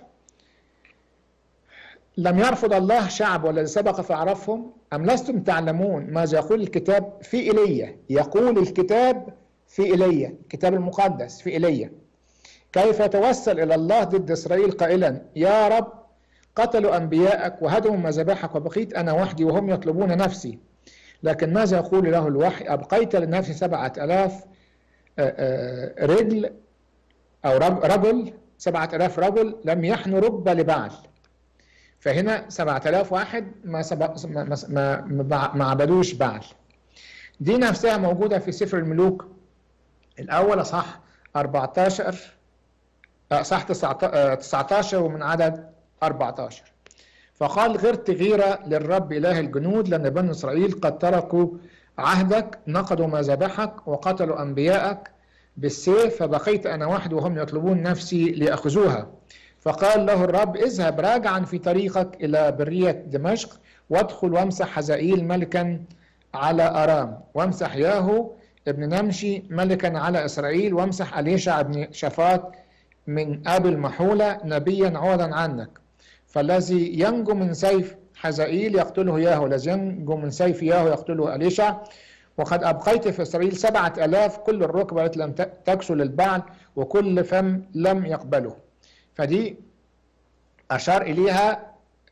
لم يرفض الله شعب والذي سبق فعرفهم، أم لستم تعلمون ماذا يقول الكتاب في إيليا؟ يقول الكتاب في إيليا، الكتاب المقدس في إيليا، كيف يتوسل إلى الله ضد إسرائيل قائلا: يا رب قتلوا أنبياءك وهدموا مذابحك وبقيت أنا وحدي وهم يطلبون نفسي. لكن ماذا يقول له الوحي؟ أبقيت لنفسي سبعة آلاف رجل أو رجل سبعة آلاف رجل لم يحنوا ركبة لبعل. فهنا سبعة آلاف واحد ما سبق ما ما ما, ما عبدوش بعل. دي نفسها موجودة في سفر الملوك الأول أصح أربعة عشر أصح تسعة عشر ومن عدد أربعة عشر. فقال: غرت غيرة للرب إله الجنود لأن بني إسرائيل قد تركوا عهدك، نقضوا مذابحك وقتلوا أنبياءك بالسيف، فبقيت أنا وحدي وهم يطلبون نفسي ليأخذوها. فقال له الرب: اذهب راجعا في طريقك إلى برية دمشق وادخل وامسح حزائيل ملكا على أرام، وامسح ياهو ابن نمشي ملكا على إسرائيل، وامسح أليشع ابن شفاط من أبي المحولة نبيا عوضا عنك. فالذي ينجو من سيف حزائيل يقتله ياهو، الذي ينجو من سيف ياهو يقتله أليشع. وقد أبقيت في إسرائيل سبعة آلاف كل الركبة التي لم تكسو للبعل وكل فم لم يقبله. فدي أشار إليها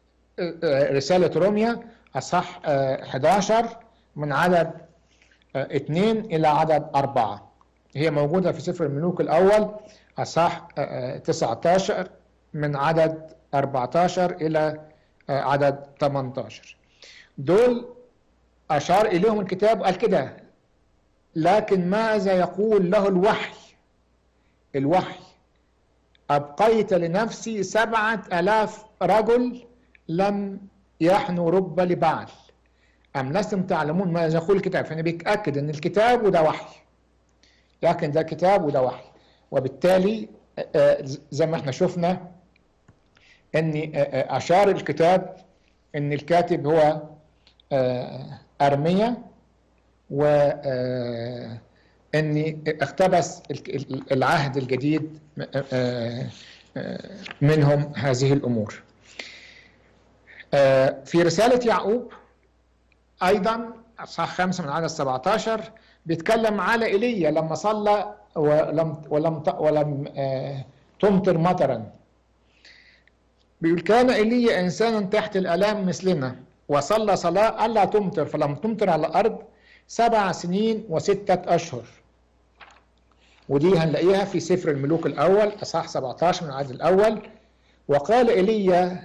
رسالة روميا أصح أحد عشر من عدد اثنين إلى عدد أربعة. هي موجودة في سفر الملوك الأول أصح تسعة عشر من عدد أربعة عشر إلى عدد ثمانية عشر. دول أشار إليهم الكتاب وقال كده: لكن ماذا يقول له الوحي؟ الوحي: أبقيت لنفسي سبعة آلاف رجل لم يحنوا ركبة لبعل، أم لستم تعلمون ماذا يقول الكتاب؟ فأنا بيتأكد أن الكتاب وده وحي، لكن ده كتاب وده وحي. وبالتالي زي ما احنا شفنا أن أشار الكتاب أن الكاتب هو أرميا، وأن اقتبس العهد الجديد منهم هذه الأمور. في رسالة يعقوب أيضا أصحاح خمسة من عدد سبعة عشر بيتكلم على إيليا لما صلى ولم ولم ولم تمطر مطرا. بيقول: كان إيليا إنسانا تحت الآلام مثلنا وصلى صلاة ألا تمطر فلم تمطر على الأرض سبع سنين وستة أشهر. ودي هنلاقيها في سفر الملوك الأول أصحاح سبعة عشر من العدد الأول. وقال إيليا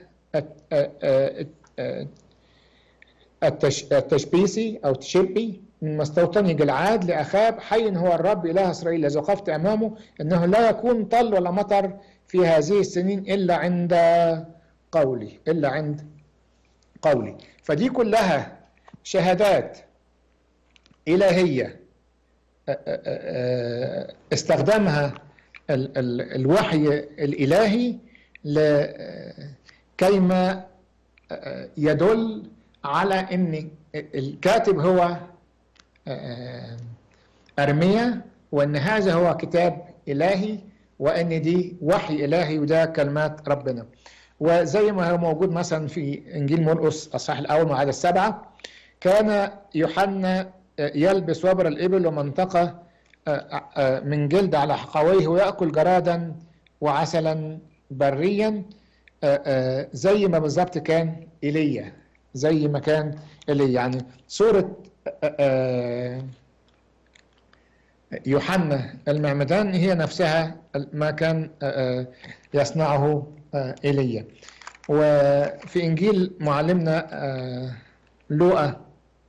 التشبيسي أو تشبي من مستوطني جلعاد لأخاب: حي هو الرب إله إسرائيل الذي وقفت أمامه إنه لا يكون طل ولا مطر في هذه السنين إلا عند قولي إلا عند قولي. فدي كلها شهادات إلهية استخدمها الوحي الإلهي كيما يدل على أن الكاتب هو أرميا، وأن هذا هو كتاب إلهي، وأن دي وحي إلهي وده كلمات ربنا. وزي ما هو موجود مثلا في إنجيل مرقس الصحيح الأول من عدد سبعة: كان يوحنا يلبس وبر الإبل ومنطقة من جلد على حقويه ويأكل جرادا وعسلا بريا، زي ما بالظبط كان إيليا، زي ما كان إيليا. يعني صورة يوحنا المعمدان هي نفسها ما كان يصنعه إيليا. وفي إنجيل معلمنا لوقا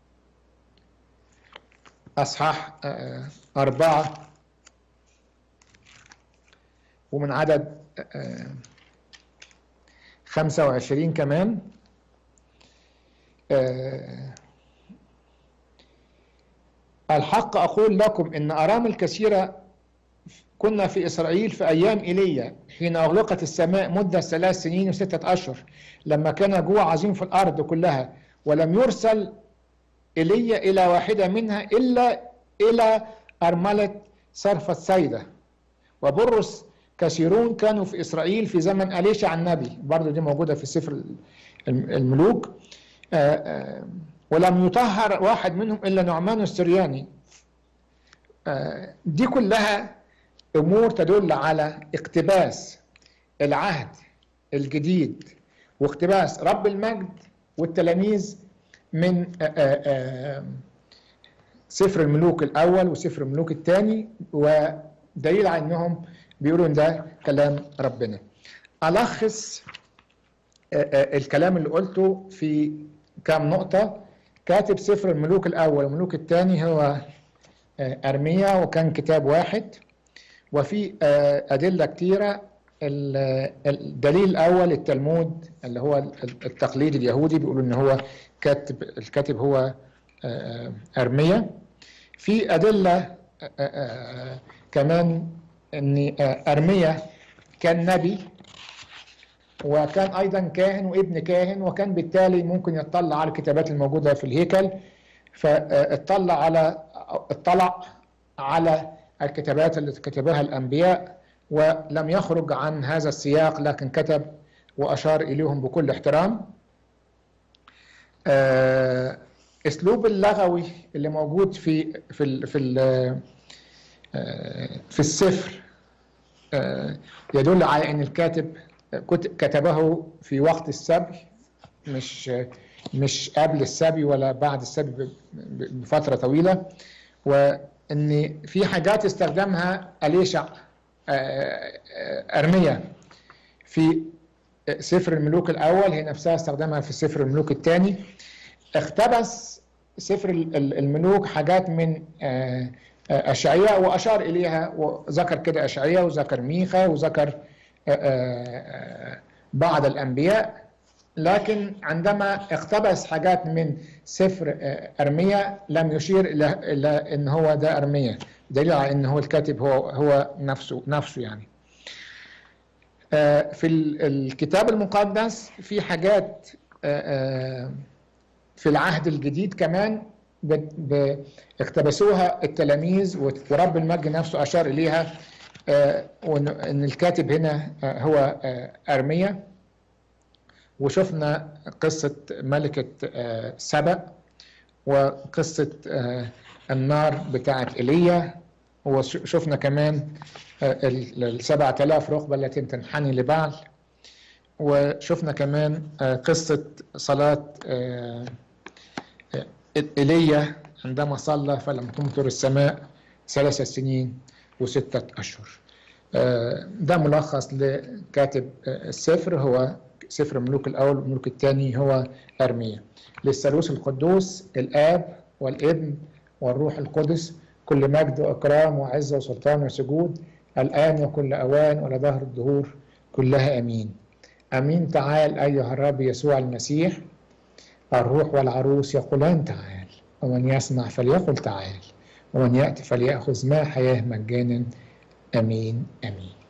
أصحاح أربعة ومن عدد خمسة وعشرين كمان آه الحق أقول لكم إن أرامل كثيرة كنا في إسرائيل في أيام إيليا حين أغلقت السماء مدة ثلاث سنين وستة أشهر لما كان جوع عظيم في الأرض كلها، ولم يرسل إيليا إلى واحدة منها إلا إلى أرملة صرفة سيدة. وبرص كثيرون كانوا في إسرائيل في زمن أليشع النبي، برضو دي موجودة في سفر الملوك. ولم يطهر واحد منهم إلا نعمان السرياني. دي كلها أمور تدل على اقتباس العهد الجديد واقتباس رب المجد والتلاميذ من سفر الملوك الأول وسفر الملوك الثاني، ودليل على أنهم بيقولوا إن ده كلام ربنا. ألخص الكلام اللي قلته في كام نقطة. كاتب سفر الملوك الأول والملوك الثاني هو أرميا، وكان كتاب واحد وفي أدلة كتيرة. الدليل الأول التلمود اللي هو التقليد اليهودي بيقولوا إن هو كاتب الكاتب هو أرميا. في أدلة كمان إن أرميا كان نبي وكان أيضا كاهن وابن كاهن، وكان بالتالي ممكن يطلع على الكتابات الموجودة في الهيكل، فاطلع على اطلع على الكتابات اللي كتبها الأنبياء ولم يخرج عن هذا السياق، لكن كتب وأشار إليهم بكل احترام. أسلوب اللغوي اللي موجود في في في في السفر يدل على أن الكاتب كتبه في وقت السبي، مش مش قبل السبي ولا بعد السبي بفترة طويلة، وأن في حاجات استخدمها أليشع أرميا في سفر الملوك الأول هي نفسها استخدمها في سفر الملوك الثاني. اقتبس سفر الملوك حاجات من أشعياء وأشار إليها، وذكر كده أشعياء وذكر ميخا وذكر بعض الأنبياء، لكن عندما اقتبس حاجات من سفر أرميا لم يشير إلى أن هو ده أرميا، دليل على أن هو الكاتب هو هو نفسه نفسه يعني. في الكتاب المقدس في حاجات في العهد الجديد كمان اقتبسوها التلاميذ ورب المجد نفسه أشار إليها، وأن الكاتب هنا هو أرميا. وشفنا قصة ملكة سبأ وقصة النار بتاعت إيليا، وشفنا كمان السبعة آلاف رقبة التي تنحني لبعل، وشفنا كمان قصة صلاة إيليا عندما صلى فلم تمطر السماء ثلاث سنين وستة أشهر. ده ملخص لكاتب السفر هو سفر الملوك الأول والملوك الثاني هو أرميا. للثالوث القدوس الآب والابن والروح القدس كل مجد وإكرام وعزة وسلطان وسجود الآن وكل أوان ولا دهر الدهور كلها أمين. أمين. تعال أيها الرب يسوع المسيح. الروح والعروس يقولان تعال، ومن يسمع فليقل تعال، ومن يأتي فليأخذ ما حياة مجانا. أمين آمين.